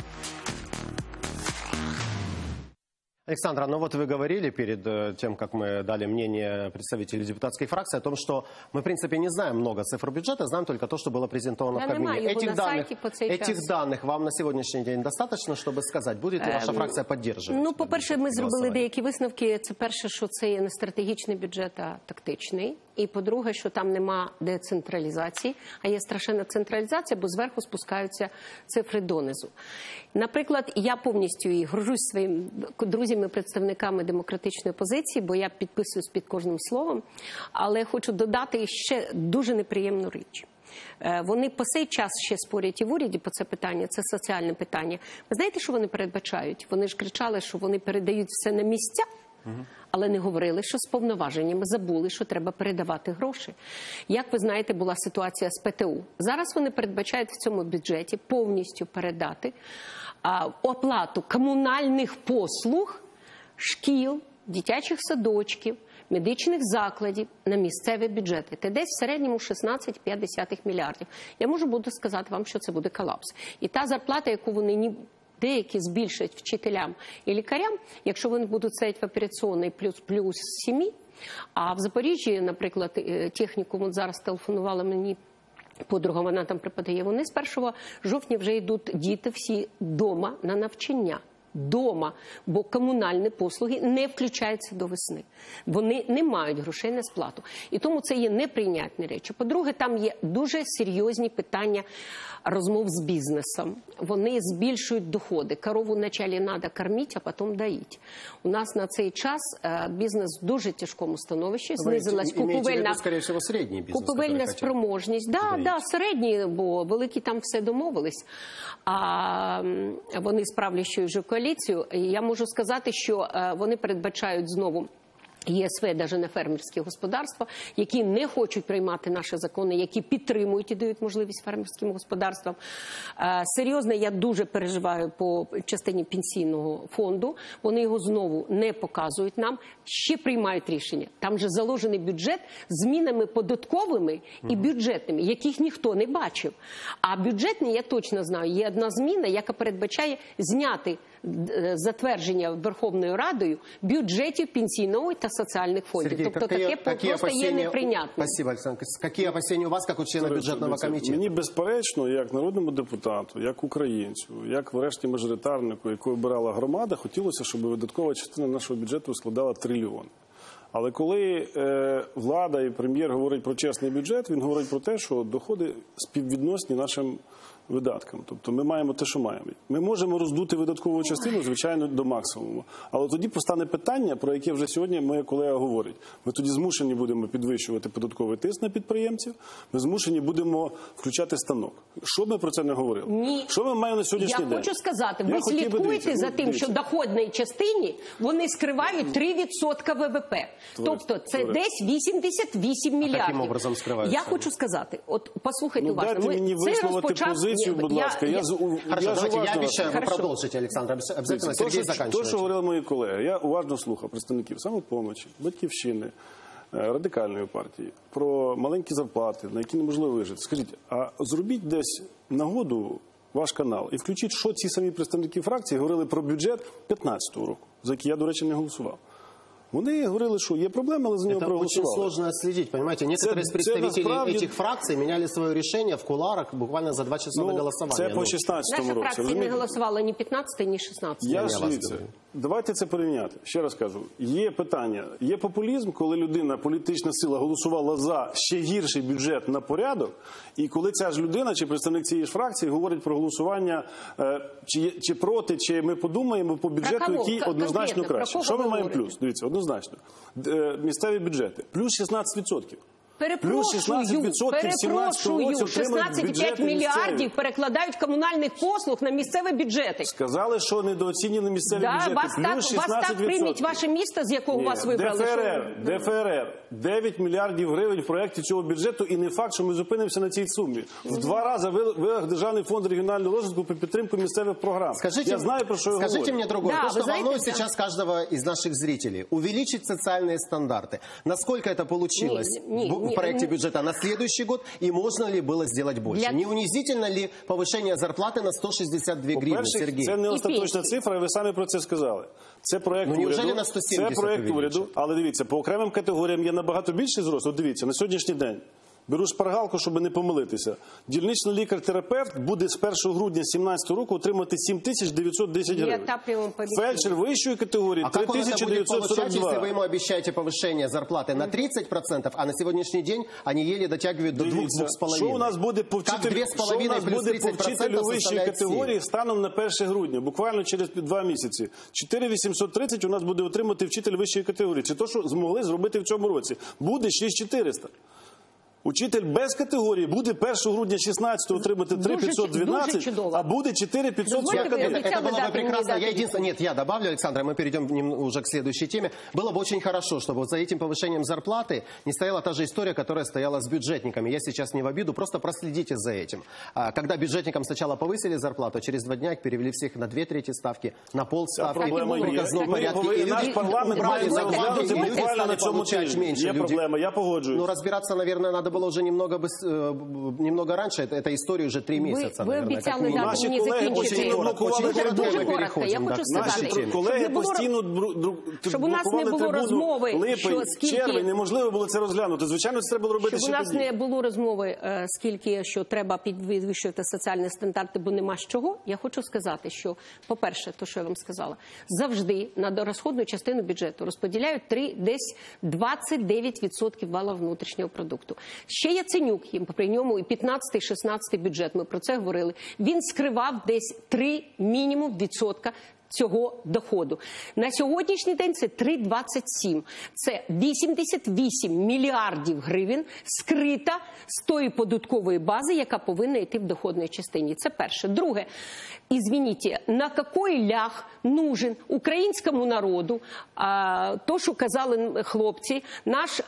Александра, ну вот вы говорили перед тем, как мы дали мнение представителей депутатской фракции о том, что мы, в принципе, не знаем много цифр бюджета, знаем только то, что было презентовано в Кабмине. Этих данных вам на сегодняшний день достаточно, чтобы сказать, будет ли ваша фракция поддерживать? Ну, по-перше, ми зробили деякі висновки. Це перше, що це є не стратегічний бюджет, а тактичний. І по-друге, що там нема децентралізації, а є страшенна централізація, бо зверху спускаються цифри донизу. Наприклад, я повністю і горжусь своїми друзями-представниками демократичної опозиції, бо я підписуюсь під кожним словом, але хочу додати ще дуже неприємну річ. Вони по цей час ще спорять і в уряді по це питання, це соціальне питання. Ви знаєте, що вони передбачають? Вони ж кричали, що вони передають все на місця, але не говорили, що з повноваженнями забули, що треба передавати гроші. Як ви знаєте, була ситуація з ПТУ. Зараз вони передбачають в цьому бюджеті повністю передати оплату комунальних послуг, шкіл, дитячих садочків, медичних закладів на місцеві бюджети. Це десь в середньому 16,5 мільярдів. Я буду сказати вам, що це буде колапс. І та зарплата, яку вони деякі збільшать вчителям і лікарям, якщо вони будуть сидіти в операційній плюс 7, А в Запоріжжі, наприклад, технікум, зараз телефонувала мені подруга, вона там преподає, вони з 1 жовтня вже йдуть діти всі вдома на навчання. Дома, бо комунальні послуги не включаються до весни. Вони не мають грошей на сплату. І тому це є неприйнятні речі. По-друге, там є дуже серйозні питання розмов з бізнесом. Вони збільшують доходи. Корову вначалі треба кормити, а потім доїти. У нас на цей час бізнес в дуже тяжкому становищі. Знизилась купівельна спроможність. Да, середні, бо великі там все домовились. А вони з правлячою вже коаліцією. Я можу сказати, що вони передбачають знову ЄСВ, навіть на фермерські господарства, які не хочуть приймати наші закони, які підтримують і дають можливість фермерським господарствам. Серйозно, я дуже переживаю по частині пенсійного фонду. Вони його знову не показують нам, ще приймають рішення. Там же заложений бюджет з змінами податковими і бюджетними, яких ніхто не бачив. А бюджетні, я точно знаю, є одна зміна, яка передбачає зняти затвердження Верховною Радою бюджетів пенсійного та соціальних фондів. Сергій, тобто таке просто є неприйнятним. Спасибо, Александр. Які опасения у вас, як у члена бюджетного комітету? Мені безперечно, як народному депутату, як українцю, як врешті мажоритарнику, яку обирала громада, хотілося, щоб видаткова частина нашого бюджету складала 1 трильйон. Але коли влада і прем'єр говорить про чесний бюджет, він говорить про те, що доходи співвідносні нашим видаткам. Тобто ми маємо те, що маємо. Ми можемо роздути видаткову частину, звичайно, до максимуму. Але тоді постане питання, про яке вже сьогодні моя колега говорить. Ми тоді змушені будемо підвищувати податковий тиск на підприємців, ми змушені будемо включати станок. Що б ми про це не говорили? Ні. Що ми маємо на сьогоднішній день? Я хочу сказати, ви слідкуєте за тим, що в доходній частині вони скривають 3% ВВП. Тобто це десь 88 мільярдів. Яким образом скриваються? Я хочу сказати, от послухайте уважно. Дайте мені висловити позицію, будь ласка. Хорошо, давайте, я обещаю, вы продолжите, Александр. Обязательно Сергей заканчивает. То, що говорили мої колеги, я уважно слухав представників «Самопомочі», «Батьківщини», Радикальної партії про маленькі зарплати, на які неможливо вижити. Скажіть, а зробіть десь нагоду ваш канал і включіть, що ці самі представники фракції говорили про бюджет 2015 року, за який я, до речі, не голосував. Вони говорили, что есть проблемы, але за него проголосовали. Это очень сложно отследить, понимаете? Некоторые из представителей этих фракций меняли свое решение в кулуарах буквально за 2 часа до голосования. Це по 16-му році. Наша фракція не голосувала ні 15-й, ні 16-й. Давайте це порівняти. Ще раз кажу, є питання, є популізм, коли людина, політична сила голосувала за ще гірший бюджет на порядок, і коли ця ж людина, чи представник цієї ж фракції, говорить про голосування чи проти, чи ми подумаємо по бюджету, який однозначно краще. Що ми маємо плюс? Дивіться, однозначно. Місцеві бюджети. Плюс 16%. Перепрошую, 16,5 мільярдів перекладають комунальних послуг на місцеві бюджети. Сказали, що недооцінені місцеві бюджети. Плюс 16%. Вас так приймуть ваше місто, з якого вас вибрали? ДФРР. 9 мільярдів гривень в проєкті цього бюджету, і не факт, що ми зупинимося на цій сумі. В 2 рази виріс Державний фонд регіонального розвитку по підтримку місцевих програм. Я знаю, про що я говорю. Скажите мне другое. То, что волнует сейчас каждого из наших зрителей. Увеличить социальные стандарты. Насколько это получилось в проекте бюджета на следующий год? И можно ли было сделать больше? Не унизительно ли повышение зарплаты на 162 гривны, Сергей? Це не остаточна цифра, і ви самі про це сказали. Це проєкт уряду. Це проєкт уряду. Але дивіться, по окремим категоріям є набагато більший зрост. От дивіться, на сьогоднішній день. Беру шпаргалку, щоб не помилитися. Дільничний лікар-терапевт буде з 1 грудня 2017 року отримати 7910 гривень. Фельдшер вищої категорії 3942. Если вы ему обещаете повышение зарплаты на 30%, а на сегодняшний день они еле дотягивают до 2,5%. Що у нас буде по вчителю вищої категорії станом на 1 грудня? Буквально через 2 місяці. 4830 у нас буде отримати вчитель вищої категорії. Це те, що змогли зробити в цьому році. Буде 6400. Учитель без категорії буде 1 грудня 16 отримати 3512, а буде 4541. Это было бы прекрасно. Я добавлю, Александр, мы перейдем уже к следующей теме. Было бы очень хорошо, чтобы вот за этим повышением зарплаты не стояла та же история, которая стояла с бюджетниками. Я сейчас не в обиду, просто проследите за этим. Когда бюджетникам сначала повысили зарплату, через 2 дня их перевели всех на 2/3 ставки, на полставки. Наш парламент має розглянути буквально на цьому тижні. Є проблема, я погоджуюсь. Ну, разбираться, наверное, надо надо было уже немного раньше. Эта история уже 3 месяца, Ви наверное. обіцяли дати Наші мені колеги закінчити. постійно Дуже коротко. Я хочу сказати, Наші колеги постійно щоб у нас не блокували було трибуну. розмови, Липень, що скільки... червень, неможливо було це розглянути. Звичайно, це треба було робити Щоб у ще нас тоді. не було розмови, скільки що треба підвищувати соціальні стандарти, бо нема з чого. Я хочу сказати, що, по-перше, то, що я вам сказала, завжди на розходну частину бюджету розподіляють десь 29% валового внутрішнього продукту. Ще Яценюк, при ньому і 15-16 бюджет, ми про це говорили, він скривав десь 3 мінімум відсотка цього доходу. На сьогоднішній день це 3,27. Це 88 мільярдів гривень скрита з тої податкової бази, яка повинна йти в доходній частині. Це перше. Друге, извините, на який ляг нужен українському народу, то, що казали хлопці, наш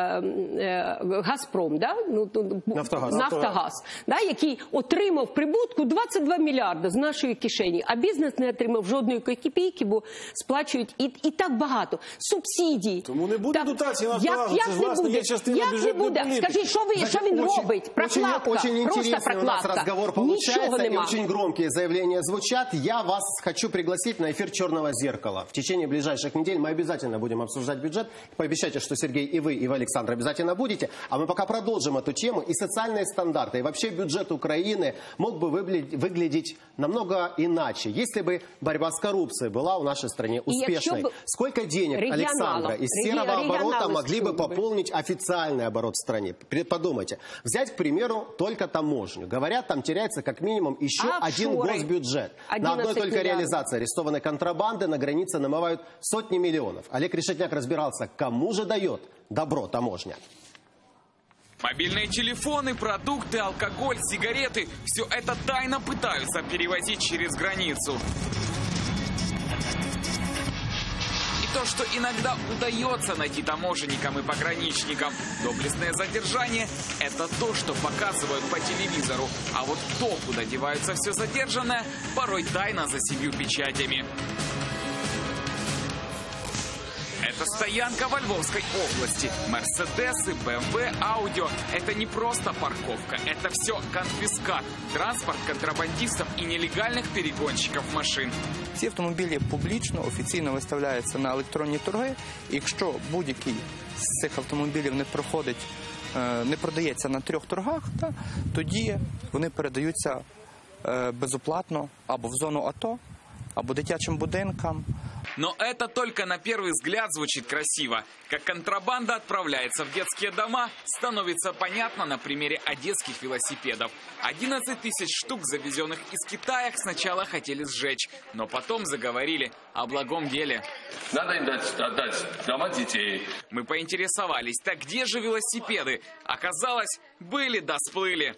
Газпром, да? Нафтогаз, да? Який отримав прибутку 22 мільярди з нашої кишені, а бізнес не отримав жодної копійки, бо сплачують і так багато. Субсидії. Тому не буде дотації Нафтогазу. Як не буде? Як не буде? Скажіть, що він робить? Прокладка. Очень интересный у нас разговор получается, и нема. очень громкие заявления звучат. Я вас хочу пригласить на эфир «Черного зеркала». В течение ближайших недель мы обязательно будем обсуждать бюджет. Пообещайте, что Сергей и вы Александр обязательно будете. А мы пока продолжим эту тему. И социальные стандарты, и вообще бюджет Украины мог бы выглядеть намного иначе, если бы борьба с коррупцией была в нашей стране успешной. Сколько денег, Александра, из серого оборота могли бы пополнить официальный оборот в стране? Подумайте. Взять, к примеру, только таможню. Говорят, там теряется как минимум еще один госбюджет. На одной только реализации арестованной контрабанды на границе намывают сотни миллионов. Олег Решетняк разбирался, кому же дает добро таможня. Мобильные телефоны, продукты, алкоголь, сигареты – все это тайно пытаются перевозить через границу. И то, что иногда удается найти таможенникам и пограничникам, доблестное задержание – это то, что показывают по телевизору. А вот то, куда девается все задержанное, порой тайно за 7 печатями. Это стоянка во Львовской области. Мерседесы, БМВ, Аудио – это не просто парковка, это все конфискат, транспорт контрабандистов и нелегальных перегонщиков машин. Ці автомобілі публічно, офіційно виставляються на електронні торги. І якщо будь-який з цих автомобілів не продається на 3 торгах, тоді вони передаються безоплатно або в зону АТО, або дитячим будинкам. Но это только на первый взгляд звучит красиво. Как контрабанда отправляется в детские дома, становится понятно на примере одесских велосипедов. 11 тысяч штук, завезенных из Китая, сначала хотели сжечь, но потом заговорили о благом деле. Надо им отдать дома детей. Мы поинтересовались, так где же велосипеды? Оказалось, были да сплыли.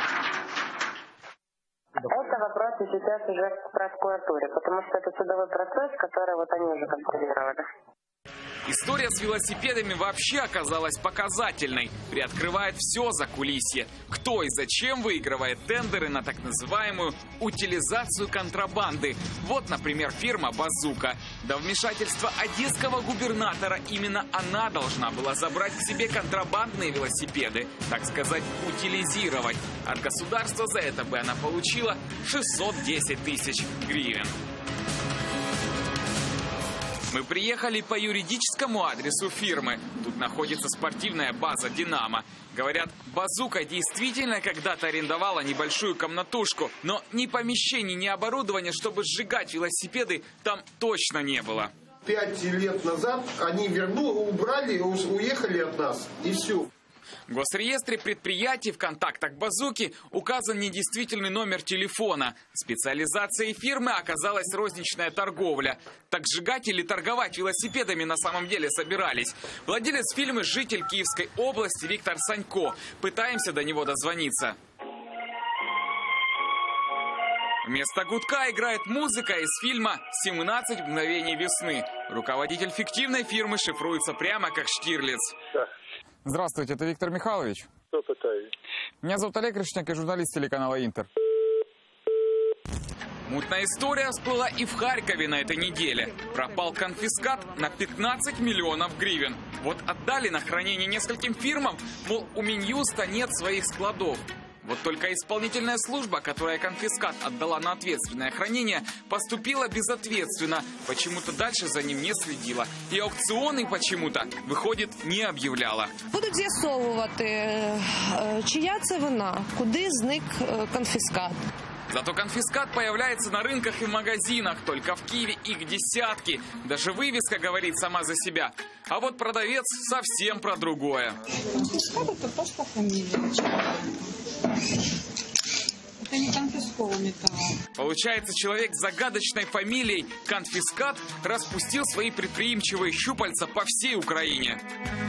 Это вопрос сейчас уже в прокуратуре, потому что это судовой процесс, который вот они уже контролировали. История с велосипедами вообще оказалась показательной. Приоткрывает все закулисье. Кто и зачем выигрывает тендеры на так называемую утилизацию контрабанды. Вот, например, фирма «Базука». До вмешательства одесского губернатора именно она должна была забрать к себе контрабандные велосипеды. Так сказать, утилизировать. От государства за это бы она получила 610 тысяч гривен. Мы приехали по юридическому адресу фирмы. Тут находится спортивная база «Динамо». Говорят, «Базука» действительно когда-то арендовала небольшую комнатушку, но ни помещений, ни оборудования, чтобы сжигать велосипеды, там точно не было. 5 лет назад они убрали, уехали от нас, и все. В госреестре предприятий в контактах «Базуки» указан недействительный номер телефона. Специализацией фирмы оказалась розничная торговля. Так сжигать или торговать велосипедами на самом деле собирались. Владелец фирмы – житель Киевской области Виктор Санько. Пытаемся до него дозвониться. Вместо гудка играет музыка из фильма «17 мгновений весны». Руководитель фиктивной фирмы шифруется прямо как Штирлиц. Да. Здравствуйте, это Виктор Михайлович? Кто пытается? Меня зовут Олег Решетняк, я журналист телеканала «Интер». Мутная история всплыла и в Харькове на этой неделе. Пропал конфискат на 15 миллионов гривен. Вот отдали на хранение нескольким фирмам, мол, у Минюста нет своих складов. Вот только исполнительная служба, которая конфискат отдала на ответственное хранение, поступила безответственно. Почему-то дальше за ним не следила. И аукционы почему-то, выходит, не объявляла. Будуть з'ясовувати, чия це вина, куди зник конфіскат. Зато конфискат появляется на рынках и магазинах. Только в Киеве их десятки. Даже вывеска говорит сама за себя. А вот продавец совсем про другое. Конфискат – это просто фамилия. Это не конфискованный товар. Получается, человек с загадочной фамилией Конфискат распустил свои предприимчивые щупальца по всей Украине.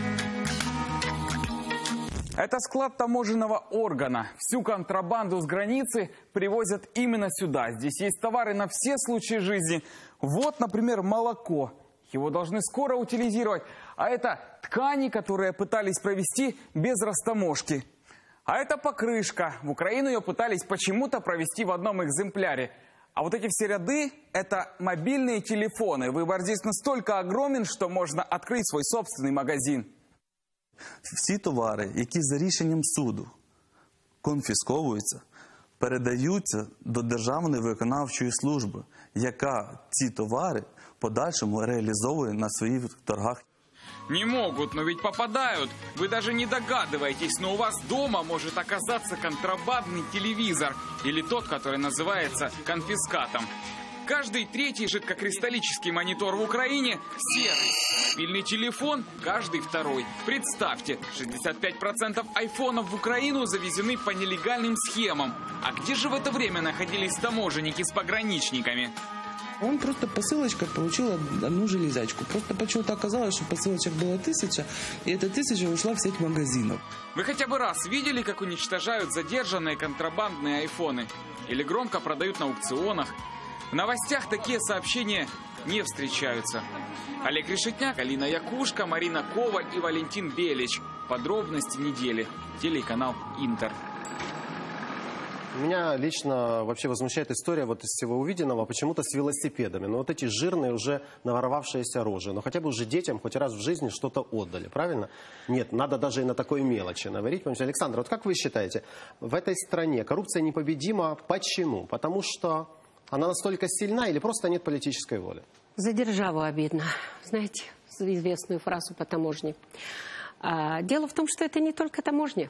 Это склад таможенного органа. Всю контрабанду с границы привозят именно сюда. Здесь есть товары на все случаи жизни. Вот, например, молоко. Его должны скоро утилизировать. А это ткани, которые пытались провести без растаможки. А это покрышка. В Украину ее пытались почему-то провести в одном экземпляре. А вот эти все ряды – это мобильные телефоны. Выбор здесь настолько огромен, что можно открыть свой собственный магазин. Всі товари, які за рішенням суду конфісковуються, передаються до Державної виконавчої служби, яка ці товари в подальшому реалізовує на своїх торгах. Не могут, но ведь попадают. Вы даже не догадываетесь, но у вас дома может оказаться контрабандный телевизор. Или тот, который называется конфискатом. Каждый третий жидкокристаллический монитор в Украине серый. Мобильный телефон – каждый второй. Представьте, 65% айфонов в Украину завезены по нелегальным схемам. А где же в это время находились таможенники с пограничниками? Он просто посылочкой получил одну железячку. Просто почему-то оказалось, что посылочек было 1000, и эта 1000 ушла в сеть магазинов. Вы хотя бы раз видели, как уничтожают задержанные контрабандные айфоны? Или громко продают на аукционах? В новостях такие сообщения не встречаются. Олег Решетняк, Алина Якушка, Марина Кова и Валентин Белич. Подробности недели. Телеканал Интер. Меня лично вообще возмущает история вот из всего увиденного почему-то с велосипедами. Но вот эти жирные уже наворовавшиеся рожи. Но хотя бы уже детям хоть раз в жизни что-то отдали, правильно? Нет, надо даже и на такой мелочи наварить. Александр, вот как вы считаете, в этой стране коррупция непобедима почему? Потому что она настолько сильна или просто нет политической воли? За державу обидно. Знаете, известную фразу по таможне. Дело в том, что это не только таможня.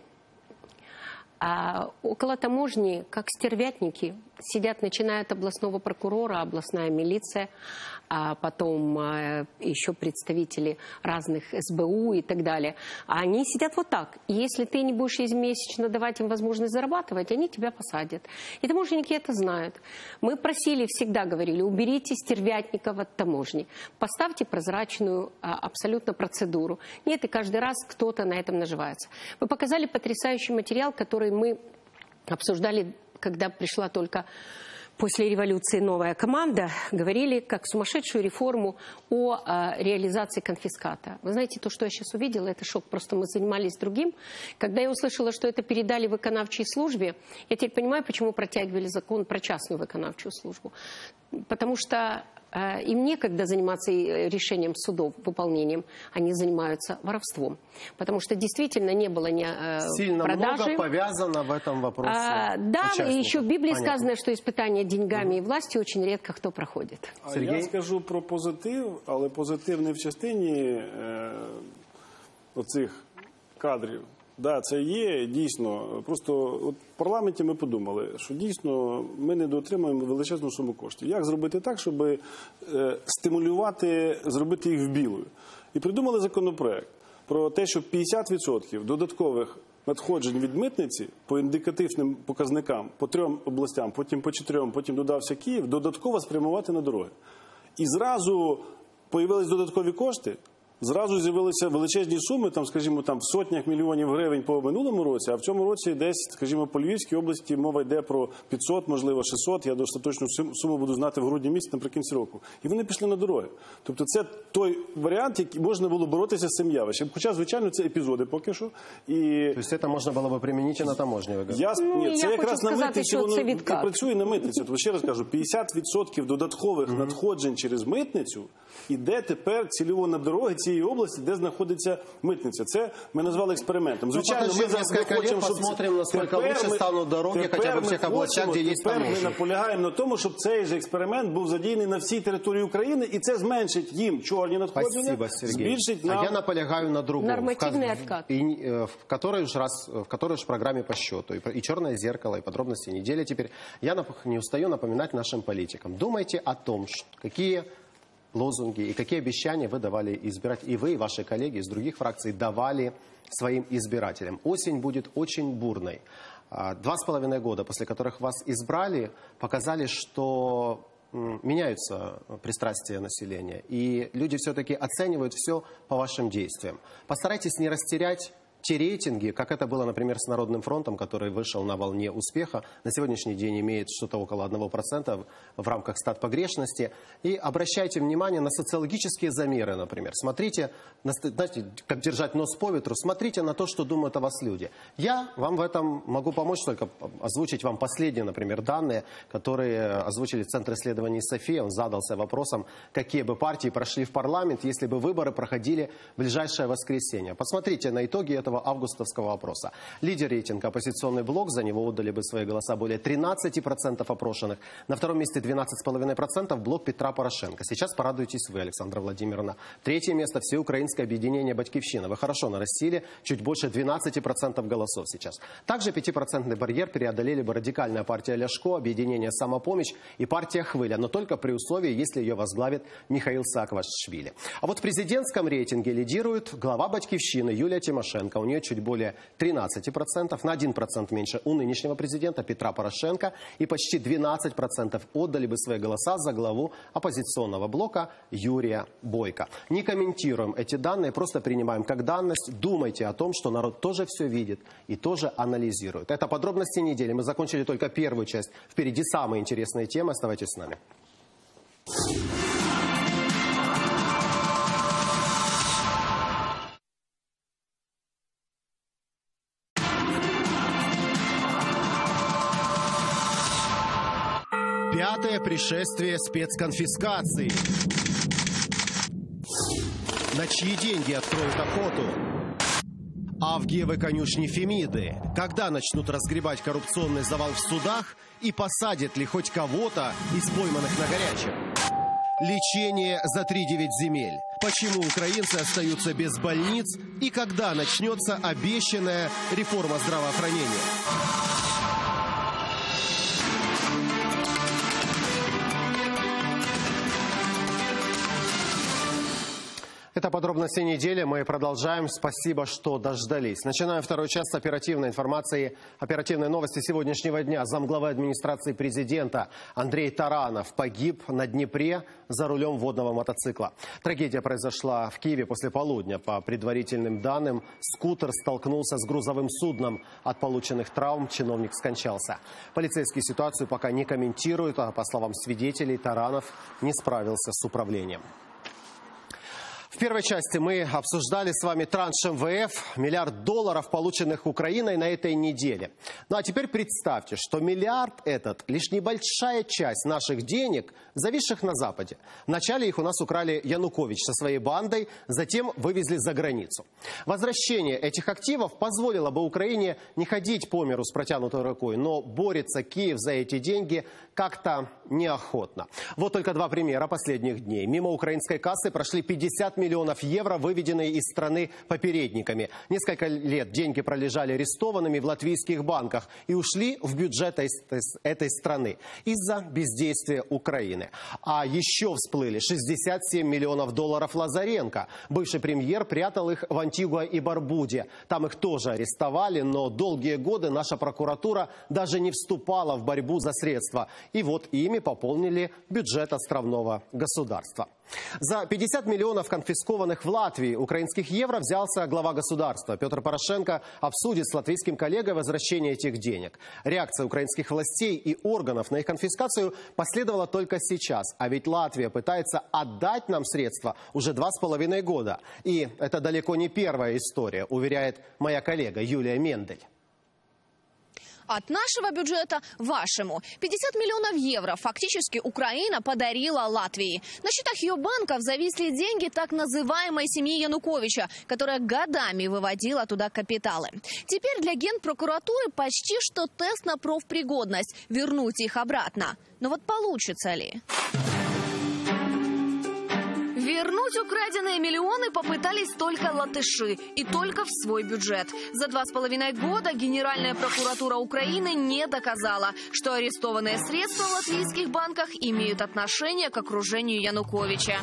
Около таможни, как стервятники, сидят, начиная от областного прокурора, областная милиция, а потом еще представители разных СБУ и так далее. А они сидят вот так. И если ты не будешь ежемесячно давать им возможность зарабатывать, они тебя посадят. И таможенники это знают. Мы просили, всегда говорили, уберите стервятников от таможни. Поставьте прозрачную абсолютно процедуру. Нет, и каждый раз кто-то на этом наживается. Вы показали потрясающий материал, который мы обсуждали, когда пришла только после революции новая команда, говорили как сумасшедшую реформу о реализации конфиската. Вы знаете, то, что я сейчас увидела, это шок. Просто мы занимались другим. Когда я услышала, что это передали виконавчей службе, я теперь понимаю, почему протягивали закон про частную виконавчую службу. Потому что им некогда заниматься решением судов, выполнением. Они занимаются воровством. Потому что действительно не было ни сильно продажи. Много повязано в этом вопросе. Да, и еще в Библии сказано, что испытания деньгами и властью очень редко кто проходит. Я скажу про позитив, але позитив не в частині оцих кадрів. Да, це є, дійсно. Просто от в парламенті ми подумали, що дійсно ми не дотримуємо величезну суму коштів. Як зробити так, щоб стимулювати, зробити їх в білою? І придумали законопроект про те, що 50% додаткових надходжень від митниці по індикативним показникам по 3 областям, потім по 4, потім додався Київ, додатково спрямувати на дороги. І зразу появились додаткові кошти, зразу з'явилися величезні суми, там, скажімо, там, в сотнях мільйонів гривень по минулому році, а в цьому році десь, скажімо, по Львівській області мова йде про 500, можливо, 600, я остаточну суму буду знати в грудні місяці наприкінці року. І вони пішли на дороги. Тобто це той варіант, який можна було боротися з цим явищем. Хоча, звичайно, це епізоди поки що. І... Тобто це можна було б примінити на таможні? Ні, це якраз на митниці, воно і працює на митниці. Тобто, ще раз кажу, 50% додаткових надходжень через митницю іде тепер цільово на дороги цієї цієї області, де знаходиться митниця. Це ми назвали експериментом. Звичайно, ми хочемо, щоб тепер ми наполягаємо на тому, щоб цей же експеримент був задіяний на всій території України, і це зменшить їм чорні надходження, збільшить нам... А я наполягаю на другом, нормативный откат, в которой уж программе по счету, и черное зеркало, и подробности недели теперь. Я не устаю напоминать нашим политикам. Думайте о том, какие лозунги и какие обещания вы давали избирать, и вы, и ваши коллеги из других фракций давали своим избирателям. Осень будет очень бурной. 2,5 года, после которых вас избрали, показали, что меняются пристрастия населения. И люди все-таки оценивают все по вашим действиям. Постарайтесь не растерять те рейтинги, как это было, например, с Народным фронтом, который вышел на волне успеха, на сегодняшний день имеет что-то около 1% в рамках стат погрешности. И обращайте внимание на социологические замеры, например. Смотрите, знаете, как держать нос по ветру, смотрите на то, что думают о вас люди. Я вам в этом могу помочь, только озвучить вам последние, например, данные, которые озвучили Центр исследований «София». Он задался вопросом, какие бы партии прошли в парламент, если бы выборы проходили в ближайшее воскресенье. Посмотрите на итоги этого августовского опроса. Лидер рейтинга «Оппозиционный блок», за него отдали бы свои голоса более 13% опрошенных. На втором месте 12,5% блок Петра Порошенко. Сейчас порадуйтесь вы, Александра Владимировна. Третье место – Всеукраинское объединение «Батькивщина». Вы хорошо нарастили, чуть больше 12% голосов сейчас. Также 5% барьер преодолели бы радикальная партия Ляшко, объединение «Самопомощь» и партия «Хвыля», но только при условии, если ее возглавит Михаил Саакашвили. А вот в президентском рейтинге лидирует глава «Батькивщины» Юлия Тимошенко. У нее чуть более 13%, на 1% меньше у нынешнего президента Петра Порошенко, и почти 12% отдали бы свои голоса за главу оппозиционного блока Юрия Бойко. Не комментируем эти данные, просто принимаем как данность. Думайте о том, что народ тоже все видит и тоже анализирует. Это подробности недели. Мы закончили только первую часть. Впереди самые интересные темы. Оставайтесь с нами. Пятое пришествие спецконфискации. На чьи деньги откроют охоту? Авгиевы конюшни Фемиды. Когда начнут разгребать коррупционный завал в судах? И посадят ли хоть кого-то из пойманных на горячем? Лечение за 3-9 земель. Почему украинцы остаются без больниц? И когда начнется обещанная реформа здравоохранения? Это подробности недели. Мы продолжаем. Спасибо, что дождались. Начинаем вторую часть оперативной информации, оперативной новости сегодняшнего дня. Замглавы администрации президента Андрей Таранов погиб на Днепре за рулем водного мотоцикла. Трагедия произошла в Киеве после полудня. По предварительным данным, скутер столкнулся с грузовым судном. От полученных травм чиновник скончался. Полицейские ситуацию пока не комментируют, а по словам свидетелей, Таранов не справился с управлением. В первой части мы обсуждали с вами транш МВФ, $1 миллиард, полученных Украиной на этой неделе. Ну а теперь представьте, что миллиард этот лишь небольшая часть наших денег, зависших на Западе. Вначале их у нас украли Янукович со своей бандой, затем вывезли за границу. Возвращение этих активов позволило бы Украине не ходить по миру с протянутой рукой, но борется Киев за эти деньги как-то неохотно. Вот только два примера последних дней. Мимо украинской кассы прошли 50 миллионов евро, выведенные из страны попередниками. Несколько лет деньги пролежали арестованными в латвийских банках и ушли в бюджет этой страны из-за бездействия Украины. А еще всплыли 67 миллионов долларов Лазаренко. Бывший премьер прятал их в Антигуа и Барбуде. Там их тоже арестовали, но долгие годы наша прокуратура даже не вступала в борьбу за средства. И вот ими пополнили бюджет островного государства. За 50 миллионов конфискованных в Латвии украинских евро взялся глава государства. Петр Порошенко обсудит с латвийским коллегой возвращение этих денег. Реакция украинских властей и органов на их конфискацию последовала только сейчас. А ведь Латвия пытается отдать нам средства уже 2,5 года. И это далеко не первая история, уверяет моя коллега Юлия Мендель. От нашего бюджета вашему. 50 миллионов евро фактически Украина подарила Латвии. На счетах ее банков зависли деньги так называемой семьи Януковича, которая годами выводила туда капиталы. Теперь для Генпрокуратуры почти что тест на профпригодность – вернуть их обратно. Но вот получится ли? Вернуть украденные миллионы попытались только латыши. И только в свой бюджет. За 2,5 года Генеральная прокуратура Украины не доказала, что арестованные средства в латвийских банках имеют отношение к окружению Януковича.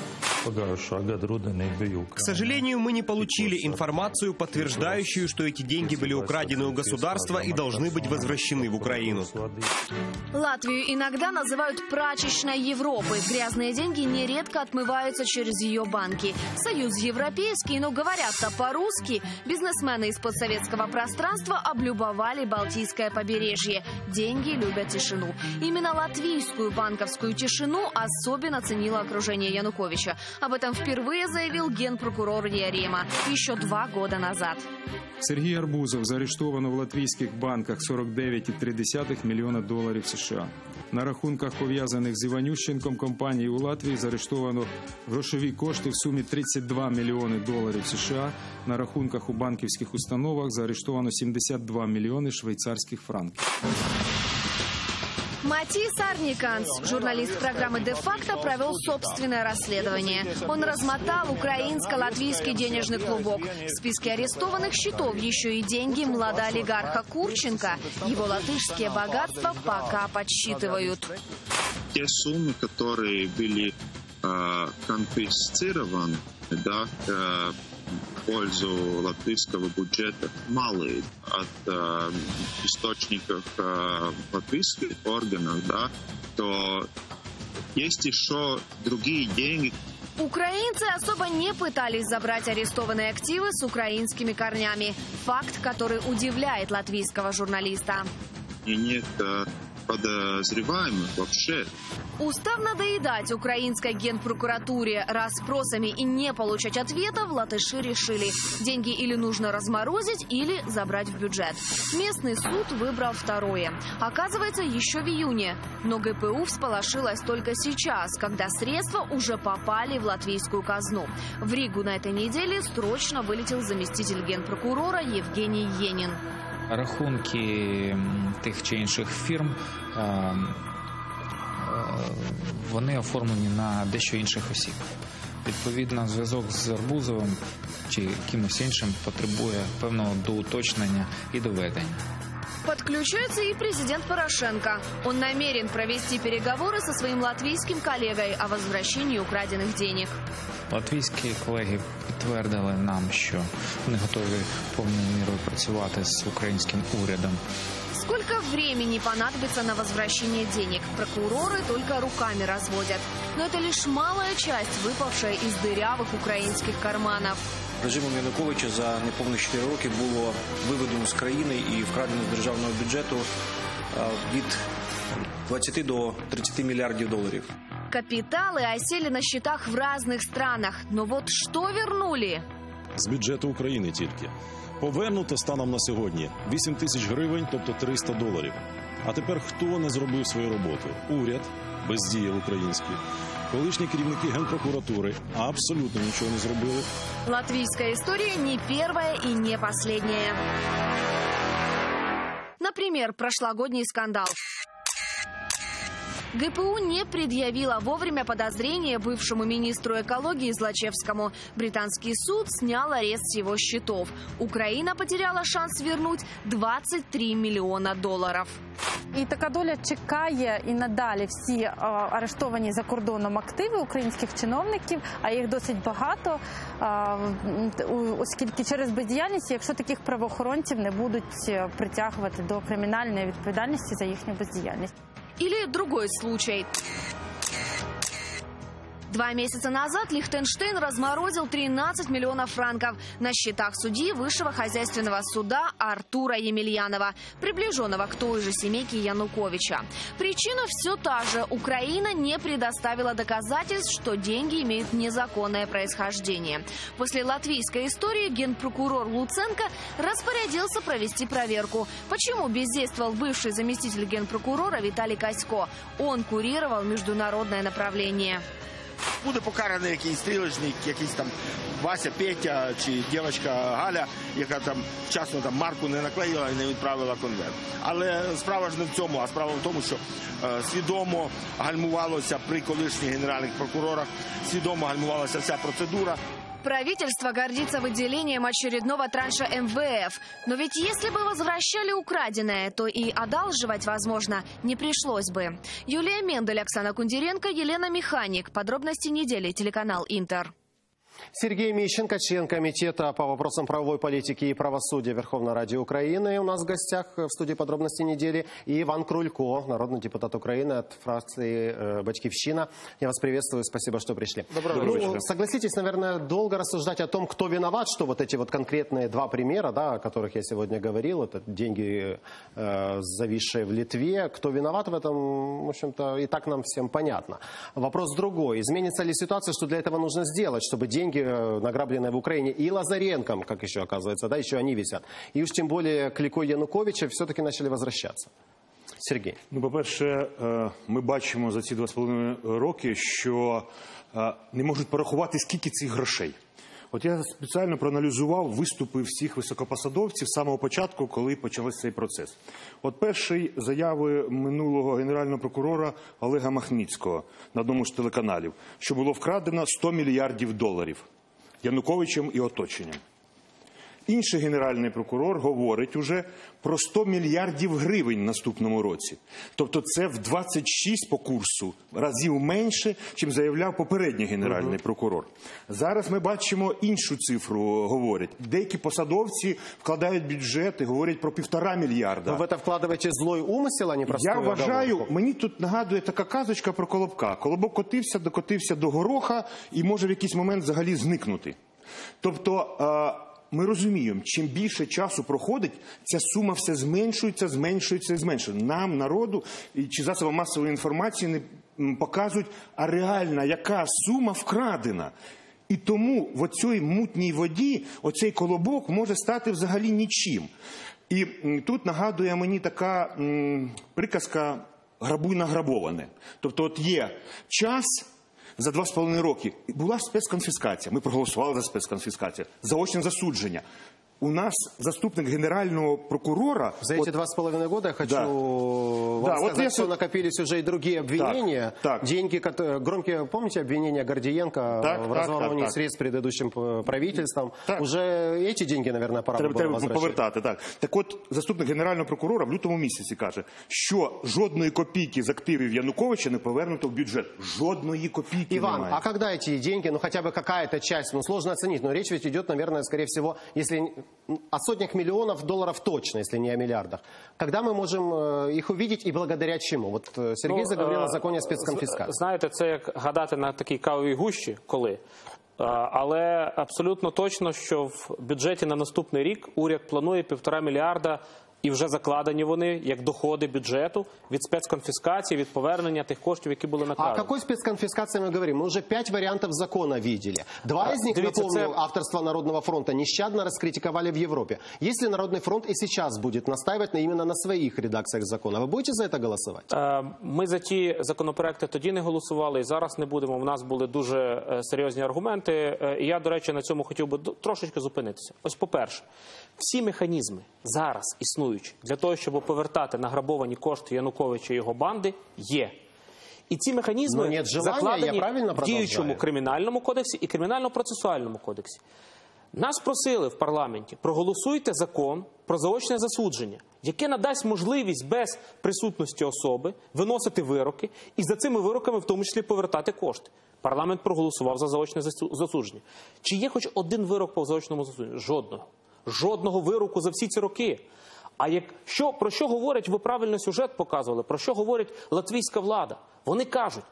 К сожалению, мы не получили информацию, подтверждающую, что эти деньги были украдены у государства и должны быть возвращены в Украину. Латвию иногда называют прачечной Европы. Грязные деньги нередко отмываются через ее банки. Союз европейский, но говорят-то по-русски. Бизнесмены из постсоветского пространства облюбовали Балтийское побережье. Деньги любят тишину. Именно латвийскую банковскую тишину особенно ценило окружение Януковича. Об этом впервые заявил генпрокурор Ярема еще 2 года назад. Сергій Арбузов заарештовано в латвійських банках 49,3 мільйона доларів США. На рахунках, пов'язаних з Іванющенком компанії у Латвії, заарештовано грошові кошти в сумі 32 мільйони доларів США. На рахунках у банківських установах заарештовано 72 мільйони швейцарських франків. Матис Арниканс, журналист программы «Де-факто», провел собственное расследование. Он размотал украинско-латвийский денежный клубок. В списке арестованных счетов еще и деньги младоолигарха Курченко. Его латышские богатства пока подсчитывают. Те суммы, которые были конфисцированы, в пользу латвийского бюджета, малые от источников латвийских органов, то есть еще другие деньги. Украинцы особо не пытались забрать арестованные активы с украинскими корнями. Факт, который удивляет латвийского журналиста. И нет подозреваемых вообще. Устав надоедать украинской генпрокуратуре расспросами и не получать ответов, латыши решили. Деньги или нужно разморозить, или забрать в бюджет. Местный суд выбрал второе. Оказывается, еще в июне. Но ГПУ всполошилась только сейчас, когда средства уже попали в латвийскую казну. В Ригу на этой неделе срочно вылетел заместитель генпрокурора Евгений Енин. Рахунки тих чи інших фірм, вони оформлені на дещо інших осіб. Відповідно, зв'язок з Арбузовим чи кимось іншим потребує певного доуточнення і доведення. Подключается и президент Порошенко. Он намерен провести переговоры со своим латвийским коллегой о возвращении украденных денег. Латвійські колеги підтвердили нам, що вони готові повною мірою працювати з українським урядом. Сколько времени понадобится на возвращение денег? Прокуроры только руками разводят. Но это лишь малая часть, выпавшая из дырявых украинских карманов. Режимом Януковича за неповних 4 роки було виведено з країни і вкрадено з державного бюджету від 20 до 30 миллиардов долларов. Капиталы осели на счетах в разных странах. Но вот что вернули? З бюджету України тільки. Повернуто станом на сьогодні 8 тисяч гривень, тобто 300 доларів. А тепер хто не зробив свою роботу? Уряд, бездіяв український. Колишні керівники Генпрокуратури абсолютно нічого не зробили. Латвийская история не первая и не последняя. Например, прошлогодний скандал. ГПУ не предъявила вовремя подозрения бывшему министру экологии Злачевскому. Британский суд снял арест с его счетов. Украина потеряла шанс вернуть 23 миллиона долларов. І така доля чекає і надалі всі арештовані за кордоном активи українських чиновників, а їх досить багато, оскільки через бездіяльність, якщо таких правоохоронців не будуть притягувати до кримінальної відповідальності за їхню бездіяльність. Или другой случай. 2 месяца назад Лихтенштейн разморозил 13 миллионов франков на счетах судьи Высшего хозяйственного суда Артура Емельянова, приближенного к той же семейке Януковича. Причина все та же. Украина не предоставила доказательств, что деньги имеют незаконное происхождение. После латвийской истории генпрокурор Луценко распорядился провести проверку. Почему бездействовал бывший заместитель генпрокурора Виталий Касько? Он курировал международное направление. Буде покараний якийсь стрілочник, якийсь там Вася, Петя чи дівчинка Галя, яка там вчасно там марку не наклеїла і не відправила конверт. Але справа ж не в цьому, а справа в тому, що свідомо гальмувалося при колишніх генеральних прокурорах, свідомо гальмувалася вся процедура. Правительство гордится выделением очередного транша МВФ. Но ведь если бы возвращали украденное, то и одалживать, возможно, не пришлось бы. Юлия Мендель, Оксана Кундеренко, Елена Механик. Подробности недели. Телеканал «Интер». Сергей Мищенко, член комитета по вопросам правовой политики и правосудия Верховной Ради Украины. У нас в гостях в студии «Подробности недели». И Иван Крулько, народный депутат Украины от фракции «Батькивщина». Я вас приветствую, спасибо, что пришли. Доброго вечера. Согласитесь, наверное, долго рассуждать о том, кто виноват, что вот эти вот конкретные два примера, да, о которых я сегодня говорил, это деньги, зависшие в Литве. Кто виноват в этом, в общем-то, и так нам всем понятно. Вопрос другой. Изменится ли ситуация, что для этого нужно сделать, чтобы деньги, награбленные в Украине, и Лазаренком, как еще оказывается, да, еще они висят. И уж тем более кликой Януковича все-таки начали возвращаться. Сергій. Ну, по-перше, ми бачимо за ці 2,5 роки, що не можуть порахувати, скільки цих грошей. От я спеціально проаналізував виступи всіх високопосадовців з самого початку, коли почався цей процес. От перші заяви минулого генерального прокурора Олега Махніцького на одному з телеканалів, що було вкрадено $100 мільярдів Януковичем і оточенням. Інший генеральний прокурор говорить уже про 100 мільярдів гривень в наступному році. Тобто це в 26 по курсу разів менше, чим заявляв попередній генеральний прокурор. Зараз ми бачимо іншу цифру, говорять. Деякі посадовці вкладають бюджет і говорять про 1,5 мільярда. Ви в це вкладаєте злой умисел, а не простою Я вважаю, мені тут нагадує така казочка про Колобка. Колобок докотився до гороха і може в якийсь момент взагалі зникнути. Тобто ми розуміємо, чим більше часу проходить, ця сума все зменшується. Нам, народу, чи засобам масової інформації не показують, а реально, яка сума вкрадена. І тому в оцій мутній воді оцей колобок може стати взагалі нічим. І тут нагадує мені така приказка «грабуй награбоване». Тобто от є час. За 2,5 роки була спецконфіскація. Ми проголосували за спецконфіскацію. Заочне засудження. У нас заступник генерального прокурора... За эти 2,5 года я хочу вам сказать, что накопились уже и другие обвинения. Деньги, громкие, помните обвинения Гордиенко в разворовывании средств предыдущим правительством? Уже эти деньги, наверное, пора было возвращать. Так от, заступник генерального прокурора в лютому місяці каже, що жодної копійки з активів Януковича не повернуто в бюджет. Жодної копійки Иван, немає. а когда эти деньги, ну хотя бы какая-то часть, ну сложно оценить, но речь ведь идет, наверное, скорее всего, если... о сотнях миллионов долларов точно, если не о миллиардах. Когда мы можем их увидеть и благодаря чему? Вот Сергей заговорил о законі спецконфіскації. Знаєте, це як гадати на такій кавовій гущі, коли. Але абсолютно точно, що в бюджеті на наступний рік уряд планує 1,5 мільярда і вже закладені вони як доходи бюджету від спецконфіскації, від повернення тих коштів, які були накладені. О какой спецконфискации мы говорим? Мы уже 5 вариантов закона видели. 2 из них, напомню, авторства Народного фронта нещадно раскритиковали в Европе. Если Народный фронт и сейчас будет настаивать именно на своих редакциях закона, вы будете за это голосовать? Ми за ті законопроекти тоді не голосували і зараз не будемо. У нас були дуже серйозні аргументи. І я, до речі, на цьому хотів би трошечки зупинитися. Ось, по-перше, всі механізми зараз існуючі для того, щоб повертати награбовані кошти Януковича і його банди, є. І ці механізми закладені в діючому кримінальному кодексі і кримінально-процесуальному кодексі. Нас просили в парламенті, проголосуйте закон про заочне засудження, яке надасть можливість без присутності особи виносити вироки і за цими вироками в тому числі повертати кошти. Парламент проголосував за заочне засудження. Чи є хоч один вирок по заочному засудженню? Жодного. Жодного вироку за всі ці роки. А про що говорять, ви правильно сюжет показували, про що говорить латвійська влада? Вони кажуть,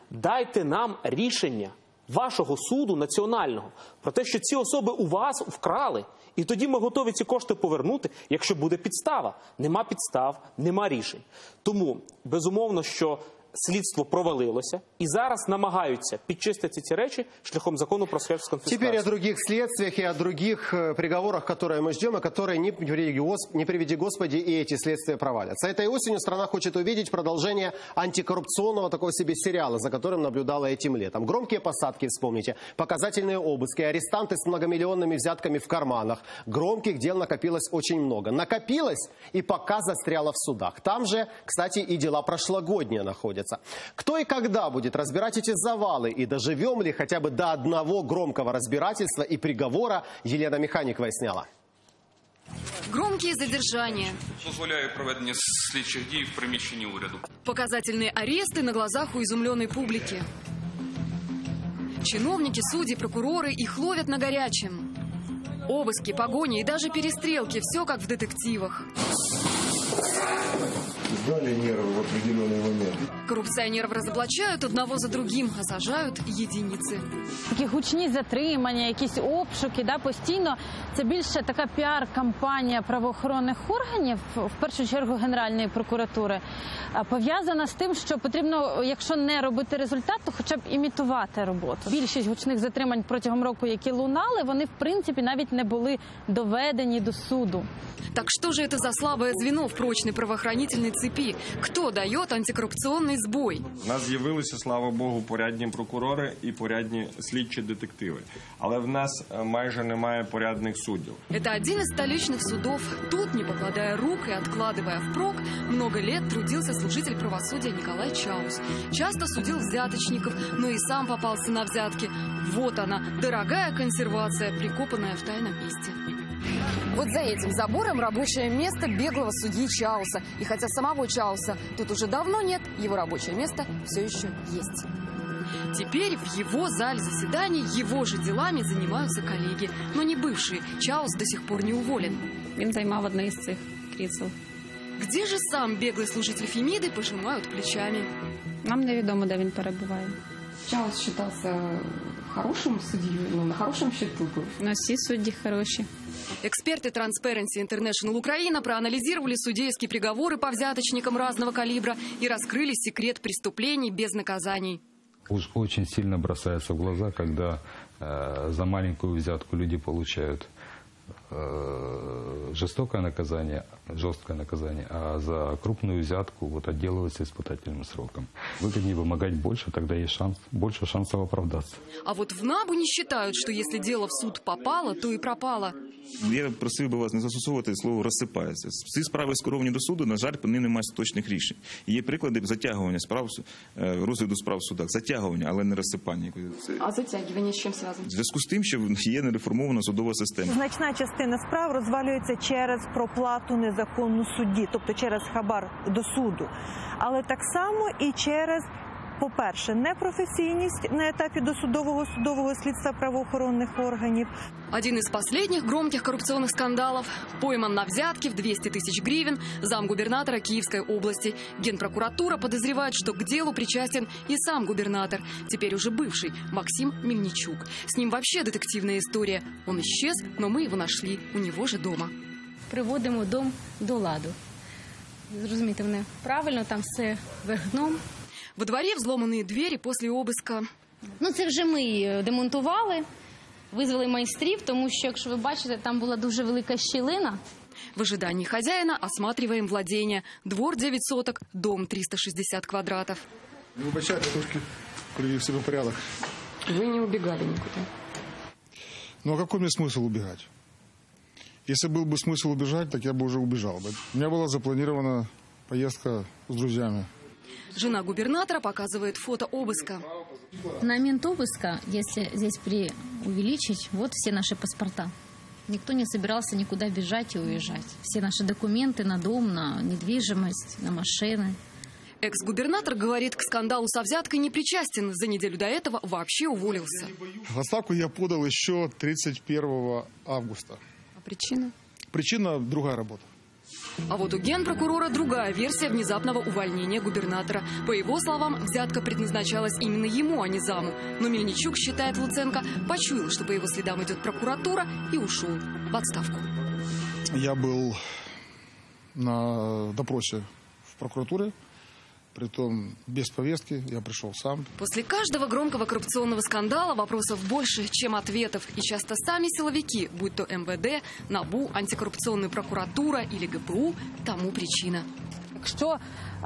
Дайте нам рішення вашого суду національного про те, що ці особи у вас вкрали. І тоді ми готові ці кошти повернути, якщо буде підстава. Нема підстав, нема рішень. Тому, безумовно, що слідство провалилося, і зараз намагаються підчистити ці речі шляхом закону про схему конфіскації. Теперь о других следствиях и о других приговорах, которые мы ждем, и которые, не приведи Господи, и эти следствия провалятся. Этой осенью страна хочет увидеть продолжение антикоррупционного такого себе сериала, за которым наблюдала этим летом. Громкие посадки, вспомните, показательные обыски, арестанты с многомиллионными взятками в карманах. Громких дел накопилось очень много. Накопилось и пока застряло в судах. Там же, кстати, и дела прошлогодние находятся. Кто и когда будет разбирать эти завалы? И доживем ли хотя бы до одного громкого разбирательства и приговора, Елена Механик выясняла. Громкие задержания. Дозволяю проведення слідчих дій в приміщенні уряду. Показательные аресты на глазах у изумленной публики. Чиновники, судьи, прокуроры их ловят на горячем. Обыски, погони и даже перестрелки. Все как в детективах. Сдали нервы в определенный момент. Коррупционеров разоблачают одного за другим, а сажают единицы. Такі гучні затримання, якісь обшуки, постійно. Це більше така піар-кампанія правоохоронних органів, в першу чергу Генеральної прокуратури, пов'язана з тим, що потрібно, якщо не робити результат, то хоча б імітувати роботу. Більшість гучних затримань протягом року, які лунали, вони, в принципі, навіть не були доведені до суду. Так что же это за слабое звено в прочной правоохранительной цепи? Кто дает антикоррупционный сбой? У нас з'явилися, слава Богу, порядні прокурори і порядні слідчі детективи. Але в нас майже немає порядних суддів. Это один из столичных судов. Тут, не покладая рук и откладывая впрок, много лет трудился служитель правосудия Николай Чаус. Часто судил взяточников, но и сам попался на взятки. Вот она, дорогая консервация, прикопанная в тайном месте. Вот за этим забором рабочее место беглого судьи Чауса. И хотя самого Чауса тут уже давно нет, его рабочее место все еще есть. Теперь в его зале заседаний его же делами занимаются коллеги, но не бывшие. Чаус до сих пор не уволен. Він займав одне із цих крісел. Где же сам беглый служитель Фемиды, пожимают плечами. Нам невідомо, де він перебуває. Чаус считался хорошим судьей, на хорошем счету был. Но всі судді хороші. Эксперты Transparency International Украина проанализировали судейские приговоры по взяточникам разного калибра и раскрыли секрет преступлений без наказаний. Уж очень сильно бросается в глаза, когда за маленькую взятку люди получают жесткое наказание, а за крупную взятку отделываются испытательным сроком. Выгоднее вымогать больше, тогда есть больше шансов оправдаться. А вот в НАБУ не считают, что если дело в суд попало, то и пропало. Я просив би вас не застосовувати слово «розсипається». Ці справи скеровані до суду, на жаль, по ним немає точних рішень. Є приклади затягування справ, розгляду справ в судах. Затягування, але не розсипання. А затягування з чим зв'язано? В зв'язку з тим, що є нереформована судова система. Значна частина справ розвалюється через проплату незаконну судді, тобто через хабар до суду. Але так само і через, по-перше, непрофесійність на етапі досудового слідства правоохоронних органів. Один из последних громких коррупционных скандалов пойман на взятке в 200 тысяч гривен замгубернатора Киевской области. Генпрокуратура подозревает, что к делу причастен и сам губернатор, теперь уже бывший, Максим Мельничук. С ним вообще детективная история. Он исчез, но мы его нашли у него же дома. Приводимо дом до ладу. Зрозумійте мене правильно, там все вверх дном. Во дворе взломанные двери после обыска. Це вже ми демонтували, визвали майстрів, тому що, якщо ви бачите, там була дуже велика щілина. В ожидании хозяина осматриваем владение. Двор 9 соток, дом 360 квадратов. Не выбачайте, тушки, привели себя в порядок. Вы не убегали никуда? Ну а какой мне смысл убегать? Если был бы смысл убежать, так я бы уже убежал бы. У меня была запланирована поездка с друзьями. Жена губернатора показывает фото обыска. На момент обыска, если здесь преувеличить, вот все наши паспорта. Никто не собирался никуда бежать и уезжать. Все наши документы на дом, на недвижимость, на машины. Экс-губернатор говорит, к скандалу со взяткой не причастен. За неделю до этого вообще уволился. В отставку я подал еще 31 августа. А причина? Причина – другая работа. А вот у генпрокурора другая версия внезапного увольнения губернатора. По его словам, взятка предназначалась именно ему, а не заму. Но Мельничук, считает Луценко, почуял, что по его следам идет прокуратура, и ушел в отставку. Я был на допросе в прокуратуре, притом без повестки, я пришел сам. После каждого громкого коррупционного скандала вопросов больше, чем ответов. И часто сами силовики, будь то МВД, НАБУ, антикоррупционная прокуратура или ГПУ, тому причина. Якщо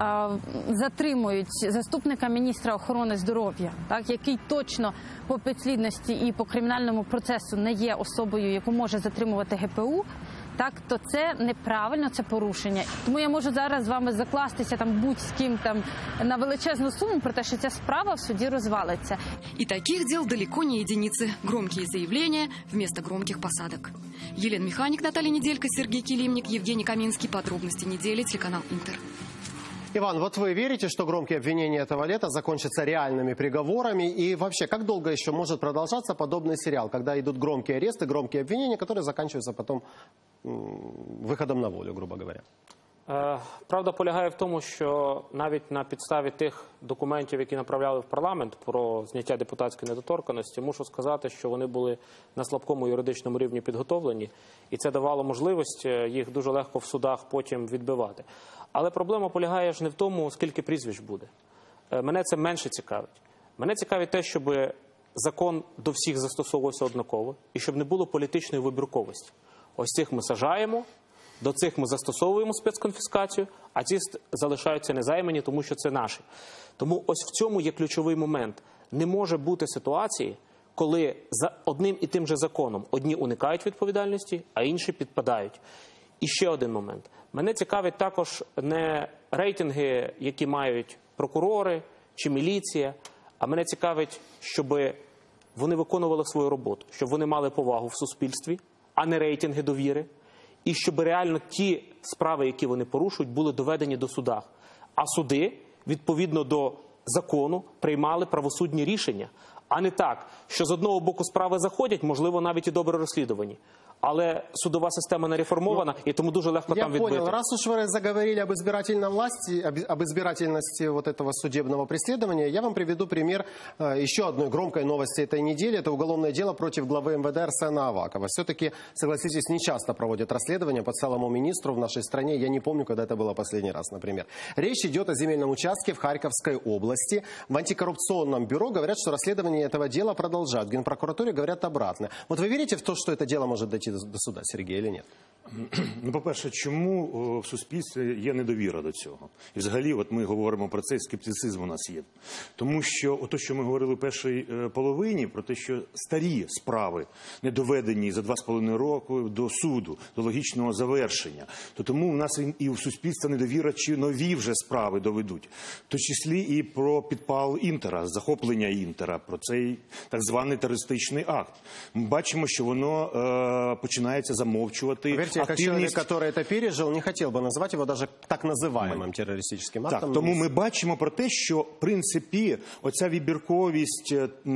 затримують заступника міністра охорони здоров'я, так, який точно по підслідності і по кримінальному процесу не є особою, яку може затримувати ГПУ, так, то це неправильно, це порушення. Тому я можу зараз з вами закластися там будь-з ким там на величезну суму про те, що ця справа в суді розвалиться. И таких дел далеко не единицы. Громкие заявления вместо громких посадок. Елена Механик, Наталья Неделько, Сергей Килимник, Евгений Каминский. Подробности недели, телеканал Интер. Иван, вот вы верите, что громкие обвинения этого лета закончатся реальными приговорами? И вообще, как долго еще может продолжаться подобный сериал, когда идут громкие аресты, громкие обвинения, которые заканчиваются потом виходом на волю, грубо говоря? Правда полягає в тому, що навіть на підставі тих документів, які направляли в парламент про зняття депутатської недоторканності, мушу сказати, що вони були на слабкому юридичному рівні підготовлені, і це давало можливість їх дуже легко в судах потім відбивати. Але проблема полягає ж не в тому, скільки прізвищ буде. Мене це менше цікавить. Мене цікавить те, щоб закон до всіх застосовувався однаково і щоб не було політичної вибірковості. Ось цих ми сажаємо, до цих ми застосовуємо спецконфіскацію, а ці залишаються незаймані, тому що це наші. Тому ось в цьому є ключовий момент. Не може бути ситуації, коли за одним і тим же законом одні уникають відповідальності, а інші підпадають. І ще один момент. Мене цікавить також не рейтинги, які мають прокурори чи міліція, а мене цікавить, щоб вони виконували свою роботу, щоб вони мали повагу в суспільстві, а не рейтинги довіри, і щоб реально ті справи, які вони порушують, були доведені до судах. А суди, відповідно до закону, приймали правосудні рішення, а не так, що з одного боку справи заходять, можливо, навіть і добре розслідувані. Але судова система не реформована, и тому дуже легко там відбити. Я понял. Раз уж вы заговорили об избирательной власти, об избирательности вот этого судебного преследования, я вам приведу пример еще одной громкой новости этой недели. Это уголовное дело против главы МВД Арсена Авакова. Все-таки, согласитесь, не часто проводят расследования по целому министру в нашей стране. Я не помню, когда это было последний раз, например. Речь идет о земельном участке в Харьковской области. В антикоррупционном бюро говорят, что расследование этого дела продолжают. В Генпрокуратуре говорят обратно. Вот вы верите в то, что это дело может дойти до суда, Сергій, или ні? Ну, по-перше, чому в суспільстві є недовіра до цього? І взагалі, от ми говоримо про цей скептицизм у нас є. Тому що, ото, що ми говорили в першій половині, про те, що старі справи не доведені за 2,5 роки до суду, до логічного завершення, то тому в нас і в суспільстві недовіра, чи нові вже справи доведуть. В тому числі і про підпал Інтера, захоплення Інтера, про цей так званий терористичний акт. Ми бачимо, що воно починається замовчувати. Я как человек, который это пережил, не хотел бы назвать его даже так называемым террористическим актом. Так, тому ми бачимо про те, що, в принципі, оця вибірковість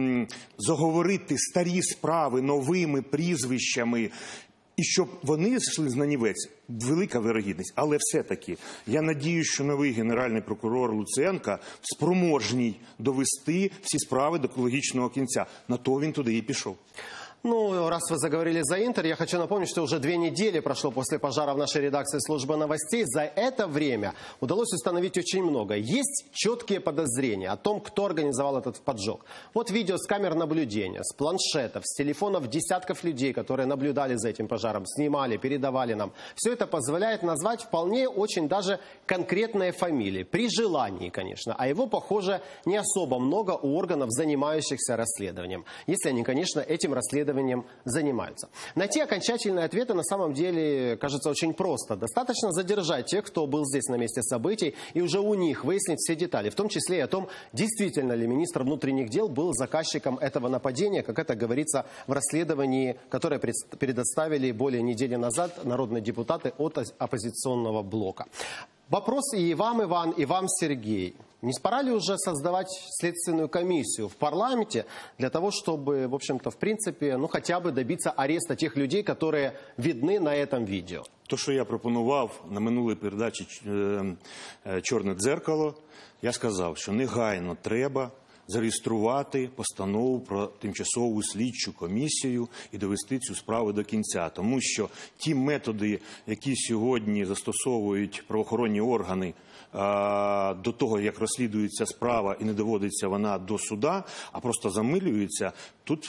заговорити старі справи новими прізвищами, і щоб вони зійшли з нанівець, велика вирогідність. Але все-таки, я надіюсь, що новий генеральний прокурор Луценко спроможний довести всі справи до логічного кінця. На то він туди і пішов. Ну, раз вы заговорили за Интер, я хочу напомнить, что уже 2 недели прошло после пожара в нашей редакции службы новостей. За это время удалось установить очень много. Есть четкие подозрения о том, кто организовал этот поджог. Вот видео с камер наблюдения, с планшетов, с телефонов десятков людей, которые наблюдали за этим пожаром, снимали, передавали нам. Все это позволяет назвать вполне очень даже конкретные фамилии. При желании, конечно. А его, похоже, не особо много у органов, занимающихся расследованием. Если они, конечно, этим расследованием занимаются. Найти окончательные ответы на самом деле кажется очень просто. Достаточно задержать тех, кто был здесь на месте событий, и уже у них выяснить все детали, в том числе и о том, действительно ли министр внутренних дел был заказчиком этого нападения, как это говорится в расследовании, которое предоставили более недели назад народные депутаты от оппозиционного блока. Вопрос и вам, Иван, и вам, Сергей. Не пора ли уже создавать следственную комиссию в парламенте для того, чтобы, в общем-то, в принципе, ну хотя бы добиться ареста тех людей, которые видны на этом видео? То, що я пропонував на минулій передачі «Чорне дзеркало», я сказав, що негайно треба зареєструвати постанову про тимчасову слідчу комісію і довести цю справу до кінця. Тому що ті методи, які сьогодні застосовують правоохоронні органи до того, як розслідується справа і не доводиться вона до суда, а просто замилюється, тут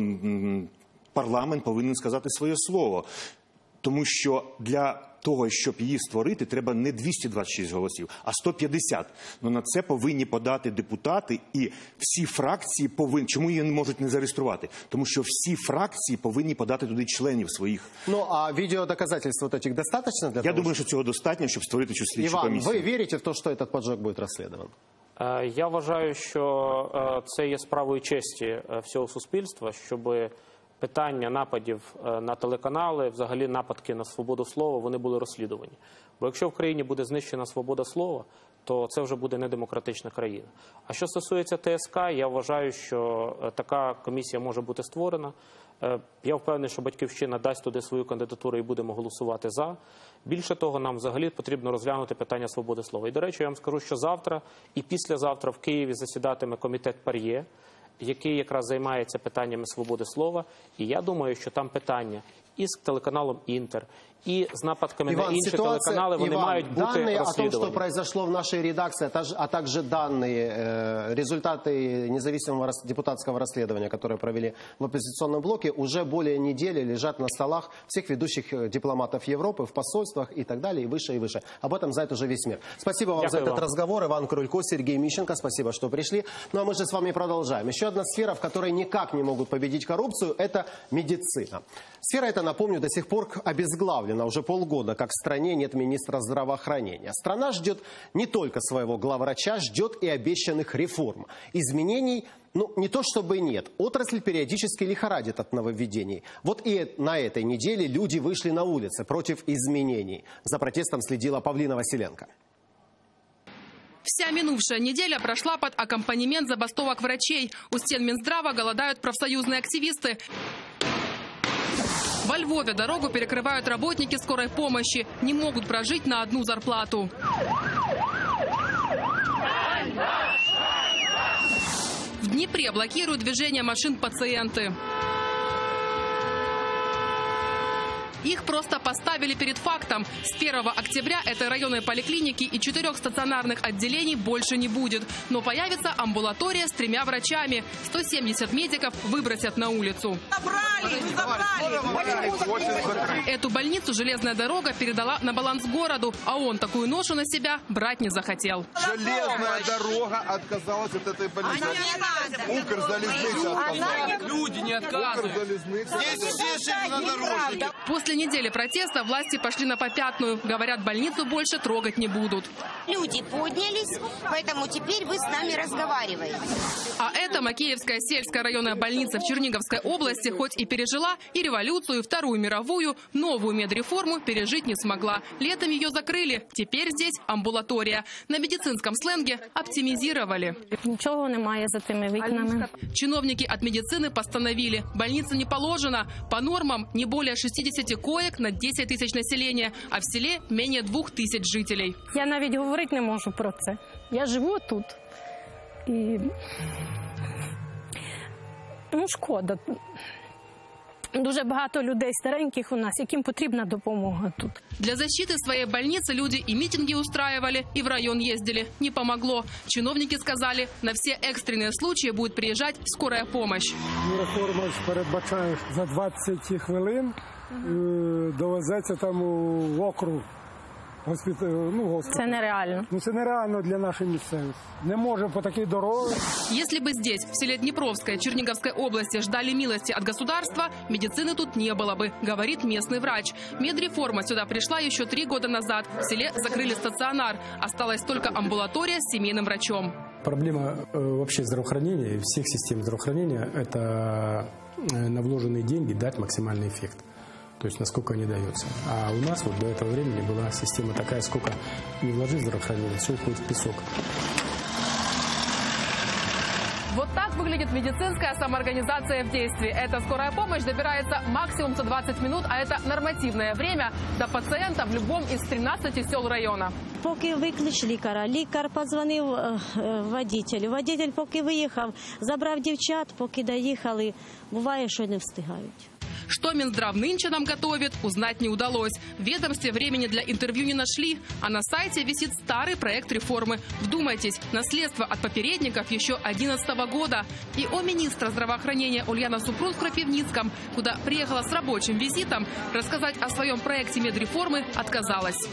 парламент повинен сказати своє слово. Тому що для того, щоб її створити, треба не 226 голосів, а 150. Но на це повинні подати депутати, і всі фракції повинні... Чому її не можуть не зареєструвати? Тому що всі фракції повинні подати туди членів своїх. Ну, а відеодоказательств вот этих достаточно для того? Я думаю, що цього достатньо, щоб створити цю слідчу комісію. Іван, ви вірите в те, що цей поджог буде розслідуваний? Я вважаю, що це є справою честі всього суспільства, щоб питання нападів на телеканали, взагалі нападки на свободу слова, вони були розслідувані. Бо якщо в країні буде знищена свобода слова, то це вже буде недемократична країна. А що стосується ТСК, я вважаю, що така комісія може бути створена. Я впевнений, що «Батьківщина» дасть туди свою кандидатуру і будемо голосувати «за». Більше того, нам взагалі потрібно розглянути питання свободи слова. І, до речі, я вам скажу, що завтра і післязавтра в Києві засідатиме комітет ПАРЄ, який якраз займається питаннями свободи слова. І я думаю, що там питання і з телеканалом «Інтер», и с нападками на інші телеканали, вони мають бути данные розслідувані. О том, что произошло в нашей редакции, а также данные, результаты независимого депутатского расследования, которые провели в оппозиционном блоке, уже более недели лежат на столах всех ведущих дипломатов Европы, в посольствах и так далее, и выше, и выше. Об этом знает уже весь мир. Спасибо вам за этот разговор. Иван Крулько, Сергей Мищенко, спасибо, что пришли. Ну а мы же с вами продолжаем. Еще одна сфера, в которой никак не могут победить коррупцию, это медицина. Сфера эта, напомню, до сих пор обезглавлена. Уже полгода, как в стране нет министра здравоохранения. Страна ждет не только своего главврача, ждет и обещанных реформ. Изменений, ну, не то чтобы нет. Отрасль периодически лихорадит от нововведений. Вот и на этой неделе люди вышли на улицы против изменений. За протестом следила Павлина Василенко. Вся минувшая неделя прошла под аккомпанемент забастовок врачей. У стен Минздрава голодают профсоюзные активисты. Во Львове дорогу перекрывают работники скорой помощи. Не могут прожить на одну зарплату. В Днепре блокируют движение машин пациенты. Их просто поставили перед фактом. С 1 октября этой районной поликлиники и 4 стационарных отделений больше не будет. Но появится амбулатория с 3 врачами. 170 медиков выбросят на улицу. Эту больницу железная дорога передала на баланс городу, а он такую ношу на себя брать не захотел. Железная дорога отказалась от этой больницы. Укрзалезница отказалась. Люди не отказывают. Здесь все на дороге. После недели протеста власти пошли на попятную. Говорят, больницу больше трогать не будут. Люди поднялись, поэтому теперь вы с нами разговариваете. А это Макеевская сельская районная больница в Черниговской области хоть и пережила и революцию, и Вторую мировую, новую медреформу пережить не смогла. Летом ее закрыли. Теперь здесь амбулатория. На медицинском сленге оптимизировали. Нічого немає за тими вікнами. Чиновники от медицины постановили, больница не положена. По нормам не более 60 коек на 10 тысяч населения, а в селе менее 2000 жителей. Я навіть говорити не можу про це. Я живу тут. І шкода. Дуже багато людей стареньких у нас, яким потрібна допомога тут. Для защиты своей больницы люди и митинги устраивали, и в район ездили. Не помогло. Чиновники сказали, на все экстренные случаи будет приезжать скорая помощь. Реформа передбачає за 20 хвилин довезеться там в округ. Це нереально. Це нереально для нашої місцевості. Не може по такій дорозі. Если бы здесь, в селе Днепровское Черниговской области, ждали милости от государства, медицины тут не было бы, говорит местный врач. Медреформа сюда пришла еще 3 года назад. В селе закрыли стационар. Осталась только амбулатория с семейным врачом. Проблема вообще здравоохранения, всех систем здравоохранения, это на вложенные деньги дать максимальный эффект. То есть насколько они даются. А у нас вот до этого времени была система такая, сколько не вложить в здравоохранение, все уходит в песок. Вот так выглядит медицинская самоорганизация в действии. Эта скорая помощь добирается максимум за 20 минут, а это нормативное время до пациента в любом из 13 сел района. Поки виклич лікаря, лікар подзвонив водителю, водитель поки виїхав, забрав дівчат, поки доїхали, буває, що не встигають. Что Минздрав нынче нам готовит, узнать не удалось. В ведомстве времени для интервью не нашли, а на сайте висит старый проект реформы. Вдумайтесь, наследство от попередников еще 2011 года. И о министра здравоохранения Ульяна Супрун в Крапивницком, куда приехала с рабочим визитом, рассказать о своем проекте медреформы отказалась.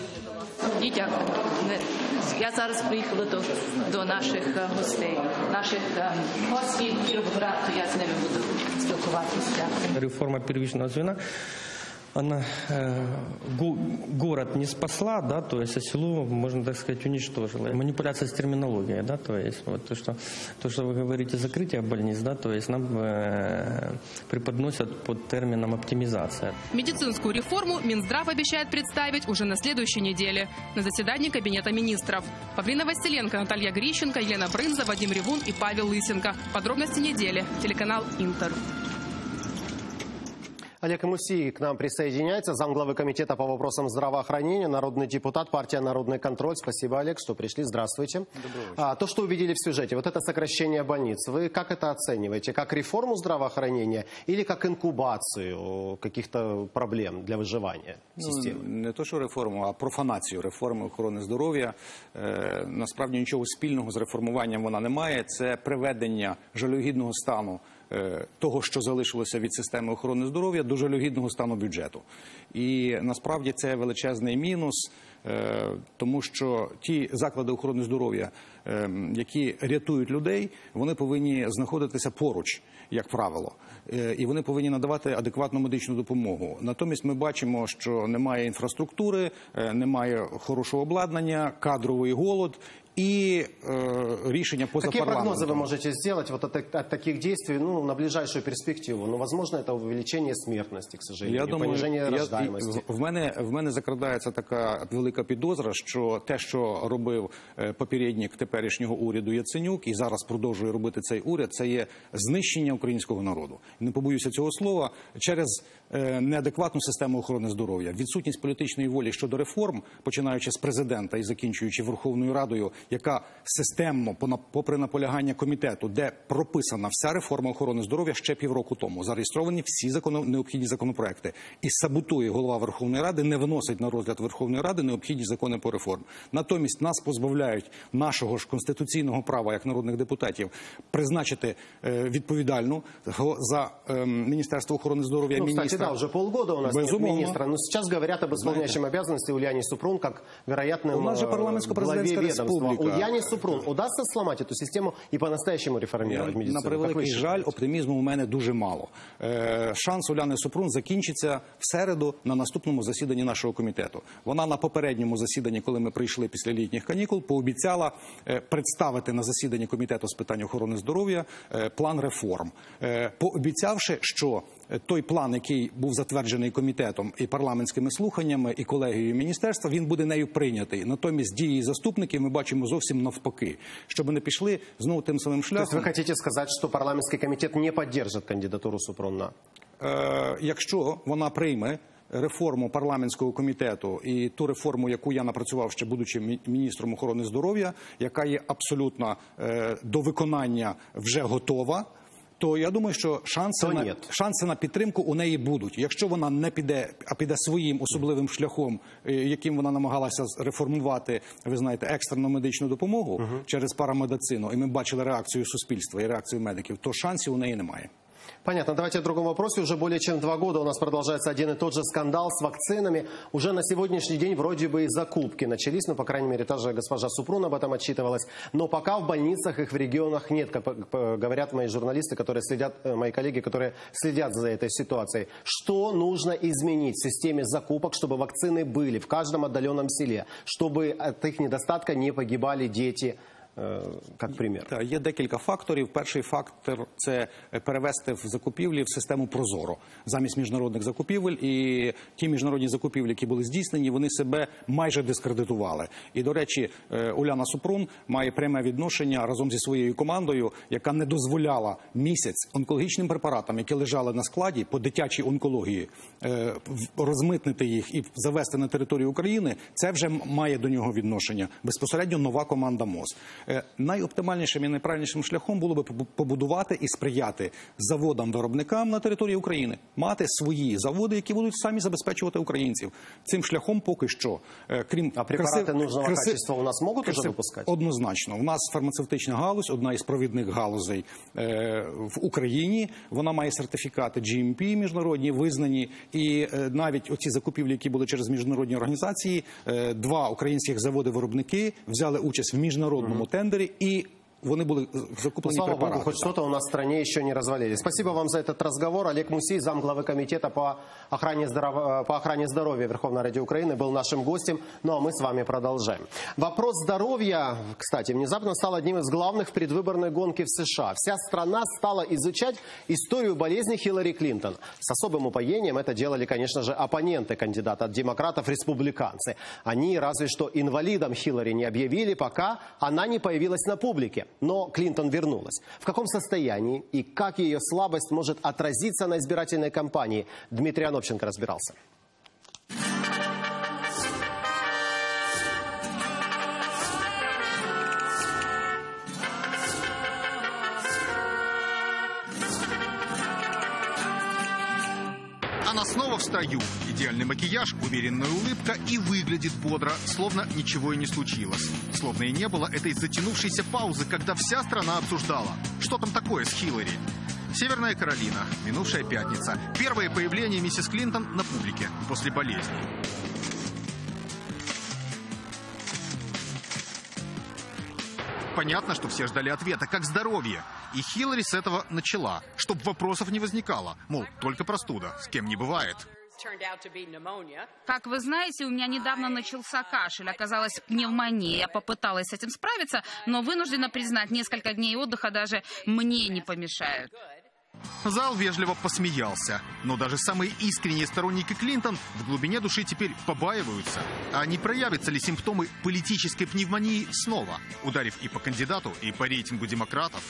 Я зараз приїхала до наших гостей, наших гостей Кіровограду, я з ними буду спілкуватися. Реформа первичного звена, она город не спасла, да, то есть, а село, можно так сказать, уничтожила. Манипуляция с терминологией, да, то есть, вот то, что вы говорите, закрытие больниц, да, то есть нам преподносят под термином оптимизация. Медицинскую реформу Минздрав обещает представить уже на следующей неделе на заседании Кабинета министров. Павлина Василенко, Наталья Грищенко, Елена Брынза, Вадим Ревун и Павел Лысенко. Подробности недели. Телеканал Интер. Олег Мусий к нам присоединяется, замглавы комитета по вопросам здравоохранения, народный депутат, партия «Народный контроль». Спасибо, Олег, что пришли. Здравствуйте. То, что увидели в сюжете, вот это сокращение больниц, вы как это оцениваете? Как реформу здравоохранения или как инкубацию каких-то проблем для выживания системы? Не то, що реформу, а профанацію реформи охорони здоров'я. Насправді нічого спільного з реформуванням вона не має. Це приведення жалюгідного стану того, що залишилося від системи охорони здоров'я, до жалюгідного стану бюджету. І насправді це величезний мінус, тому що ті заклади охорони здоров'я, які рятують людей, вони повинні знаходитися поруч, як правило. І вони повинні надавати адекватну медичну допомогу. Натомість ми бачимо, що немає інфраструктури, немає хорошого обладнання, кадровий голод и решения позапарламентом. Какие прогнозы вы можете сделать вот от таких действий на ближайшую перспективу? Возможно, это увеличение смертности, к сожалению, понижение рождаемости. В мене закрадається така велика підозра, що те, що робив попередник теперішнього уряду Яценюк, і зараз продовжує робити цей уряд, це є знищення українського народу. Не побоюся цього слова, через неадекватну систему охорони здоров'я, відсутність політичної волі щодо реформ, починаючи з президента і закінчуючи Верховною Радою, яка системно, попри наполягання комітету, де прописана вся реформа охорони здоров'я ще півроку тому, зареєстровані всі необхідні законопроекти. І саботує голова Верховної Ради, не виносить на розгляд Верховної Ради необхідні закони по реформ. Натомість нас позбавляють нашого ж конституційного права, як народних депутатів, призначити відповідальну за Міністерство охорони здоров'я міністра. Кстати, да, уже полгода у нас нет министра. Но сейчас говорят об исполняющем обязанности Ульяне Супрун как вероятным главе ведомства. Ульяне Супрун удастся сломать эту систему и по-настоящему реформировать медицину? На превеликий жаль, оптимізму у мене дуже мало. Шанс Уляни Супрун закінчиться в середу на наступному засіданні нашого комітету. Вона на попередньому засіданні, коли ми прийшли після літніх канікул, пообіцяла представити на засіданні комітету з питань охорони здоров'я план реформ. Пообіцявши, що той план, який був затверджений комітетом і парламентськими слуханнями, і колегією міністерства, він буде нею прийнятий. Натомість дії заступників ми бачимо зовсім навпаки. Щоб не пішли знову тим самим шляхом. То есть вы хотите сказать, что парламентский комитет не поддержит кандидатуру Супрун на? Якщо вона прийме реформу парламентського комітету і ту реформу, яку я напрацював ще будучи міністром охорони здоров'я, яка є абсолютно до виконання вже готова, то я думаю, що шанси на підтримку у неї будуть. Якщо вона не піде, а піде своїм особливим шляхом, яким вона намагалася реформувати, ви знаєте, екстрену медичну допомогу через парамедицину, і ми бачили реакцію суспільства і реакцію медиків, то шансів у неї немає. Понятно. Давайте о другом вопросе. Уже более чем 2 года у нас продолжается один и тот же скандал с вакцинами. Уже на сегодняшний день вроде бы и закупки начались, но, по крайней мере, та же госпожа Супрун об этом отчитывалась. Но пока в больницах их в регионах нет, как говорят мои журналисты, которые следят, мои коллеги, которые следят за этой ситуацией. Что нужно изменить в системе закупок, чтобы вакцины были в каждом отдаленном селе, чтобы от их недостатка не погибали дети как пример. Так, є декілька факторів. Перший фактор – це перевести в закупівлі в систему ProZorro замість міжнародних закупівель. І ті міжнародні закупівлі, які були здійснені, вони себе майже дискредитували. І, до речі, Уляна Супрун має пряме відношення разом зі своєю командою, яка не дозволяла місяць онкологічним препаратам, які лежали на складі по дитячій онкології, розмитнити їх і завести на територію України. Це вже має до нього відношення безпосередньо нова команда МОЗ. Найоптимальнішим і найправильнішим шляхом було би побудувати і сприяти заводам-виробникам на території України, мати свої заводи, які будуть самі забезпечувати українців. Цим шляхом поки що, крім... А препарати нужного качества у нас можуть уже випускати? Однозначно. У нас фармацевтична галузь, одна із провідних галузей в Україні. Вона має сертифікати GMP міжнародні, визнані. І навіть оці закупівлі, які були через міжнародні організації, 2 українських заводи-виробники взяли участь в міжнародному тендері і вони были закуплены Слава препараты. Богу, хоть что-то у нас в стране еще не развалили. Спасибо вам за этот разговор. Олег Мусий, замглавы комитета по охране здоровья Верховной Ради Украины, был нашим гостем. Ну а мы с вами продолжаем. Вопрос здоровья, кстати, внезапно стал одним из главных в предвыборной гонке в США. Вся страна стала изучать историю болезни Хиллари Клинтон. С особым упоением это делали, конечно же, оппоненты кандидата от демократов, республиканцы. Они разве что инвалидом Хиллари не объявили, пока она не появилась на публике. Но Клинтон вернулась. В каком состоянии и как ее слабость может отразиться на избирательной кампании? Дмитрий Анопченко разбирался. Она снова в строю. Идеальный макияж, уверенная улыбка и выглядит бодро, словно ничего и не случилось. Словно и не было этой затянувшейся паузы, когда вся страна обсуждала, что там такое с Хиллари. Северная Каролина, минувшая пятница. Первое появление миссис Клинтон на публике после болезни. Понятно, что все ждали ответа, как здоровье. И Хиллари с этого начала, чтобы вопросов не возникало. Мол, только простуда, с кем не бывает. Как вы знаете, у меня недавно начался кашель, оказалась пневмония. Я попыталась с этим справиться, но вынуждена признать, несколько дней отдыха даже мне не помешают. Зал вежливо посмеялся. Но даже самые искренние сторонники Клинтон в глубине души теперь побаиваются. А не проявятся ли симптомы политической пневмонии снова, ударив и по кандидату, и по рейтингу демократов?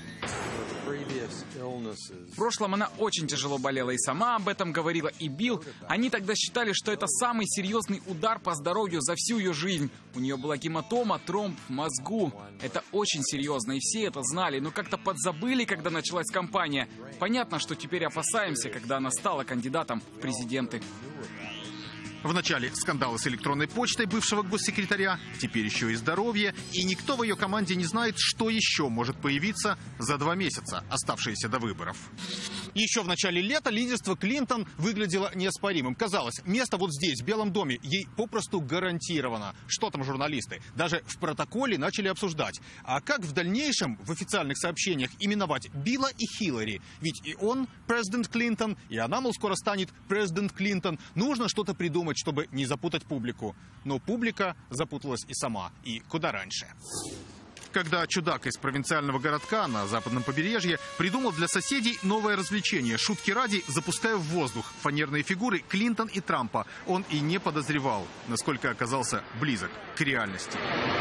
В прошлом она очень тяжело болела и сама об этом говорила, и Билл. Они тогда считали, что это самый серьезный удар по здоровью за всю ее жизнь. У нее была гематома, тромб в мозгу. Это очень серьезно, и все это знали, но как-то подзабыли, когда началась кампания. Понятно, что теперь опасаемся, когда она стала кандидатом в президенты. Вначале скандалы с электронной почтой бывшего госсекретаря, теперь еще и здоровье, и никто в ее команде не знает, что еще может появиться за 2 месяца, оставшиеся до выборов. Еще в начале лета лидерство Клинтон выглядело неоспоримым. Казалось, место вот здесь, в Белом доме, ей попросту гарантировано. Что там журналисты? Даже в протоколе начали обсуждать. А как в дальнейшем в официальных сообщениях именовать Билла и Хиллари? Ведь и он президент Клинтон, и она, мол, скоро станет президент Клинтон. Нужно что-то придумать, чтобы не запутать публику. Но публика запуталась и сама, и куда раньше. Когда чудак из провинциального городка на западном побережье придумал для соседей новое развлечение, шутки ради, запуская в воздух фанерные фигуры Клинтон и Трампа, он и не подозревал, насколько оказался близок к реальности.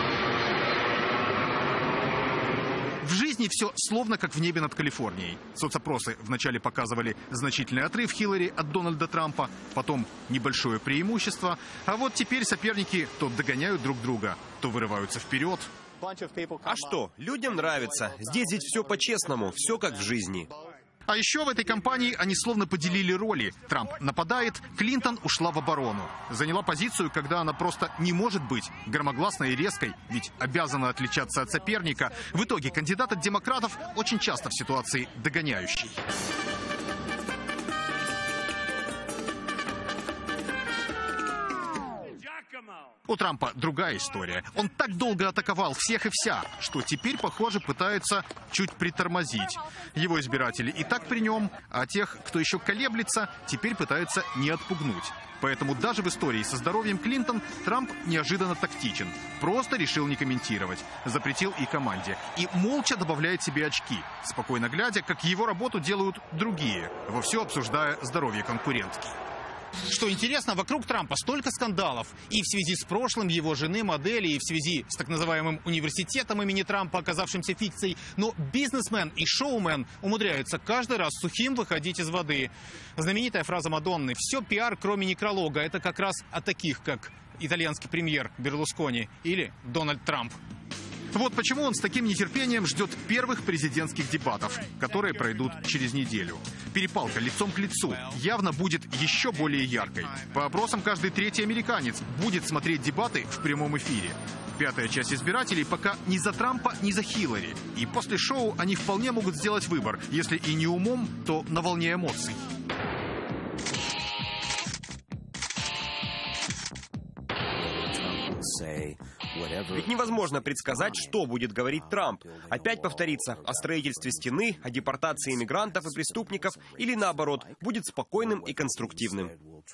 В жизни все словно как в небе над Калифорнией. Соцопросы вначале показывали значительный отрыв Хиллари от Дональда Трампа, потом небольшое преимущество. А вот теперь соперники то догоняют друг друга, то вырываются вперед. А что? Людям нравится. Здесь ведь все по-честному, все как в жизни. А еще в этой кампании они словно поделили роли. Трамп нападает, Клинтон ушла в оборону. Заняла позицию, когда она просто не может быть громогласной и резкой, ведь обязана отличаться от соперника. В итоге кандидат от демократов очень часто в ситуации догоняющей. У Трампа другая история. Он так долго атаковал всех и вся, что теперь, похоже, пытается чуть притормозить. Его избиратели и так при нем, а тех, кто еще колеблется, теперь пытается не отпугнуть. Поэтому даже в истории со здоровьем Клинтон Трамп неожиданно тактичен. Просто решил не комментировать. Запретил и команде. И молча добавляет себе очки, спокойно глядя, как его работу делают другие, вовсю обсуждая здоровье конкурентки. Что интересно, вокруг Трампа столько скандалов. И в связи с прошлым его жены, модели, и в связи с так называемым университетом имени Трампа, оказавшимся фикцией. Но бизнесмен и шоумен умудряются каждый раз сухим выходить из воды. Знаменитая фраза Мадонны «Все пиар, кроме некролога». Это как раз о таких, как итальянский премьер Берлускони или Дональд Трамп. Вот почему он с таким нетерпением ждет первых президентских дебатов, которые пройдут через неделю. Перепалка лицом к лицу явно будет еще более яркой. По опросам, каждый третий американец будет смотреть дебаты в прямом эфире. Пятая часть избирателей пока ни за Трампа, ни за Хиллари. И после шоу они вполне могут сделать выбор. Если и не умом, то на волне эмоций. Ведь невозможно предсказать, что будет говорить Трамп. Опять повторится о строительстве стены, о депортации иммигрантов и преступников, или наоборот, будет спокойным и конструктивным.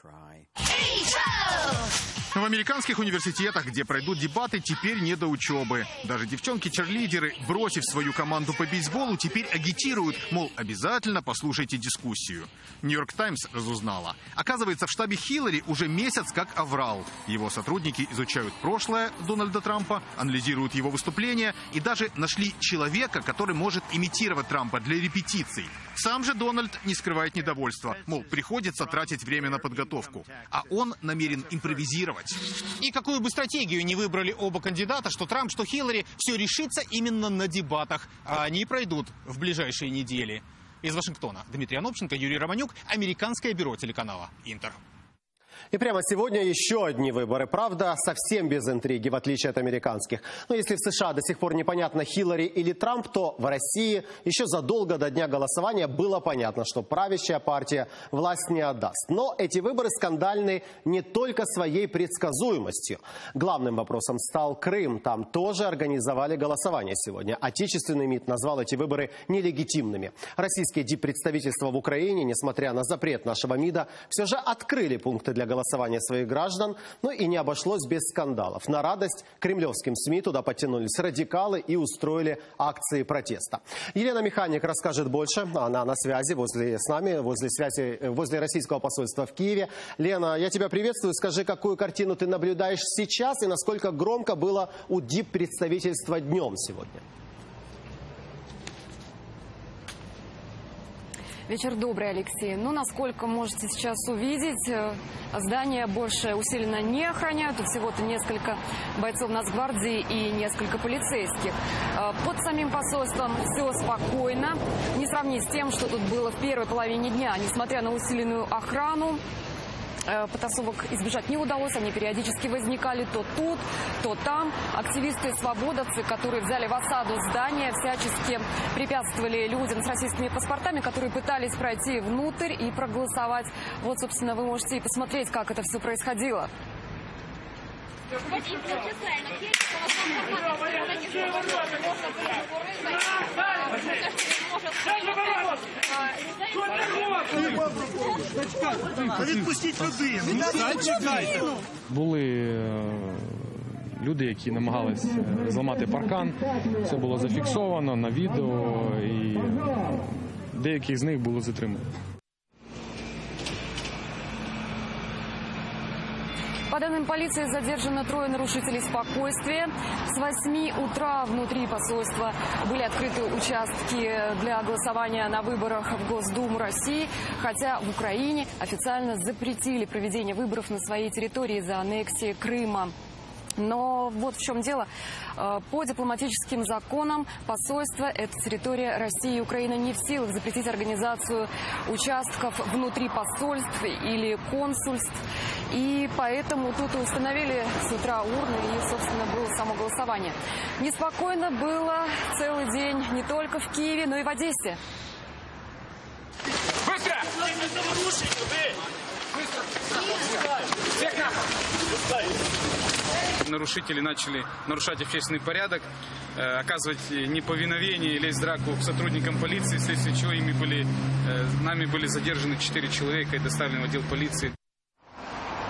В американских университетах, где пройдут дебаты, теперь не до учебы. Даже девчонки-черлидеры, бросив свою команду по бейсболу, теперь агитируют, мол, обязательно послушайте дискуссию. Нью-Йорк Таймс разузнала. Оказывается, в штабе Хиллари уже месяц как оврал. Его сотрудники изучают прошлое Дональда Трампа, анализируют его выступления и даже нашли человека, который может имитировать Трампа для репетиций. Сам же Дональд не скрывает недовольства. Мол, приходится тратить время на подготовку. А он намерен импровизировать. И какую бы стратегию ни выбрали оба кандидата, что Трамп, что Хиллари, все решится именно на дебатах. А они пройдут в ближайшие недели. Из Вашингтона Дмитрий Анопченко, Юрий Романюк, Американское бюро телеканала «Интер». И прямо сегодня еще одни выборы. Правда, совсем без интриги, в отличие от американских. Но если в США до сих пор непонятно, Хиллари или Трамп, то в России еще задолго до дня голосования было понятно, что правящая партия власть не отдаст. Но эти выборы скандальны не только своей предсказуемостью. Главным вопросом стал Крым. Там тоже организовали голосование сегодня. Отечественный МИД назвал эти выборы нелегитимными. Российские диппредставительства в Украине, несмотря на запрет нашего МИДа, все же открыли пункты для голосования своих граждан, но и не обошлось без скандалов. На радость кремлевским СМИ туда подтянулись радикалы и устроили акции протеста. Елена Механик расскажет больше. Она на связи с нами, возле российского посольства в Киеве. Лена, я тебя приветствую. Скажи, какую картину ты наблюдаешь сейчас и насколько громко было у диппредставительства днем сегодня? Вечер добрый, Алексей. Ну, насколько можете сейчас увидеть, здание больше усиленно не охраняют. Тут всего-то несколько бойцов Нацгвардии и несколько полицейских. Под самим посольством все спокойно. Не сравнить с тем, что тут было в первой половине дня. Несмотря на усиленную охрану, потасовок избежать не удалось. Они периодически возникали то тут, то там. Активисты-свободовцы, которые взяли в осаду здание, всячески препятствовали людям с российскими паспортами, которые пытались пройти внутрь и проголосовать. Вот, собственно, вы можете и посмотреть, как это все происходило. Були люди, які намагались зламати паркан. Це було зафіксовано на відео, і деяких з них було затримано. По данным полиции, задержано 3 нарушителей спокойствия. С 8 утра внутри посольства были открыты участки для голосования на выборах в Госдуму России, хотя в Украине официально запретили проведение выборов на своей территории из-за аннексии Крыма. Но вот в чем дело. По дипломатическим законам посольства, это территория России и Украины, не в силах запретить организацию участков внутри посольств или консульств. И поэтому тут и установили с утра урны и, собственно, было само голосование. Неспокойно было целый день не только в Киеве, но и в Одессе. Быстро! Нарушители начали нарушать общественный порядок, оказывать неповиновение, лезть в драку к сотрудникам полиции, вследствие чего нами были задержаны 4 человека и доставлены в отдел полиции.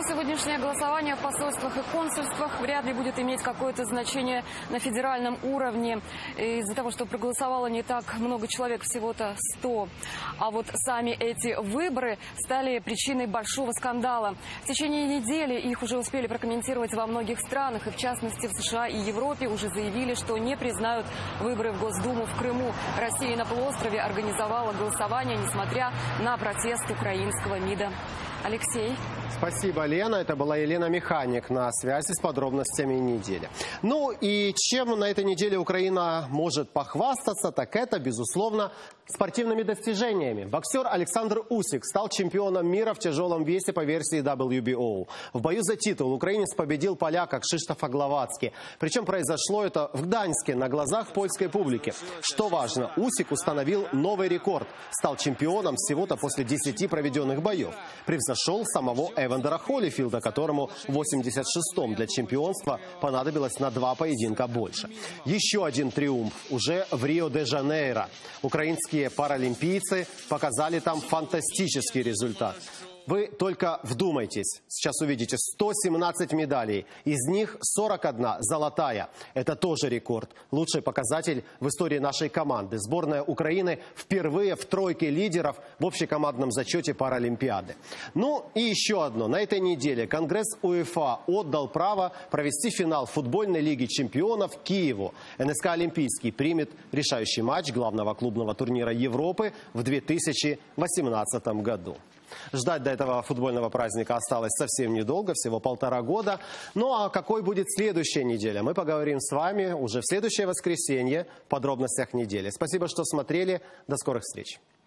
сегодняшнее голосование в посольствах и консульствах вряд ли будет иметь какое-то значение на федеральном уровне. Из-за того, что проголосовало не так много человек, всего-то 100. А вот сами эти выборы стали причиной большого скандала. В течение недели их уже успели прокомментировать во многих странах. И в частности в США и Европе уже заявили, что не признают выборы в Госдуму в Крыму. Россия на полуострове организовала голосование, несмотря на протест украинского МИДа. Алексей. Спасибо, Лена. Это была Елена Механик на связи с подробностями недели. Ну и чем на этой неделе Украина может похвастаться, так это, безусловно, спортивными достижениями. Боксер Александр Усик стал чемпионом мира в тяжелом весе по версии WBO. В бою за титул украинец победил поляка Кшиштофа Гловацки. Причем произошло это в Гданьске на глазах польской публики. Что важно, Усик установил новый рекорд. Стал чемпионом всего-то после 10 проведенных боев. Превзошел самого Эвандера Холлифилда, которому в 86-м для чемпионства понадобилось на 2 поединка больше. Еще один триумф уже в Рио-де-Жанейро. Украинские паралимпийцы показали там фантастический результат. Вы только вдумайтесь. Сейчас увидите 117 медалей. Из них 41 золотая. Это тоже рекорд. Лучший показатель в истории нашей команды. Сборная Украины впервые в тройке лидеров в общекомандном зачете Паралимпиады. Ну и еще одно. На этой неделе Конгресс УЕФА отдал право провести финал футбольной лиги чемпионов Киеву. НСК «Олимпийский» примет решающий матч главного клубного турнира Европы в 2018 году. Ждать до этого футбольного праздника осталось совсем недолго, всего 1,5 года. Ну а какой будет следующая неделя? Мы поговорим с вами уже в следующее воскресенье в подробностях недели. Спасибо, что смотрели. До скорых встреч.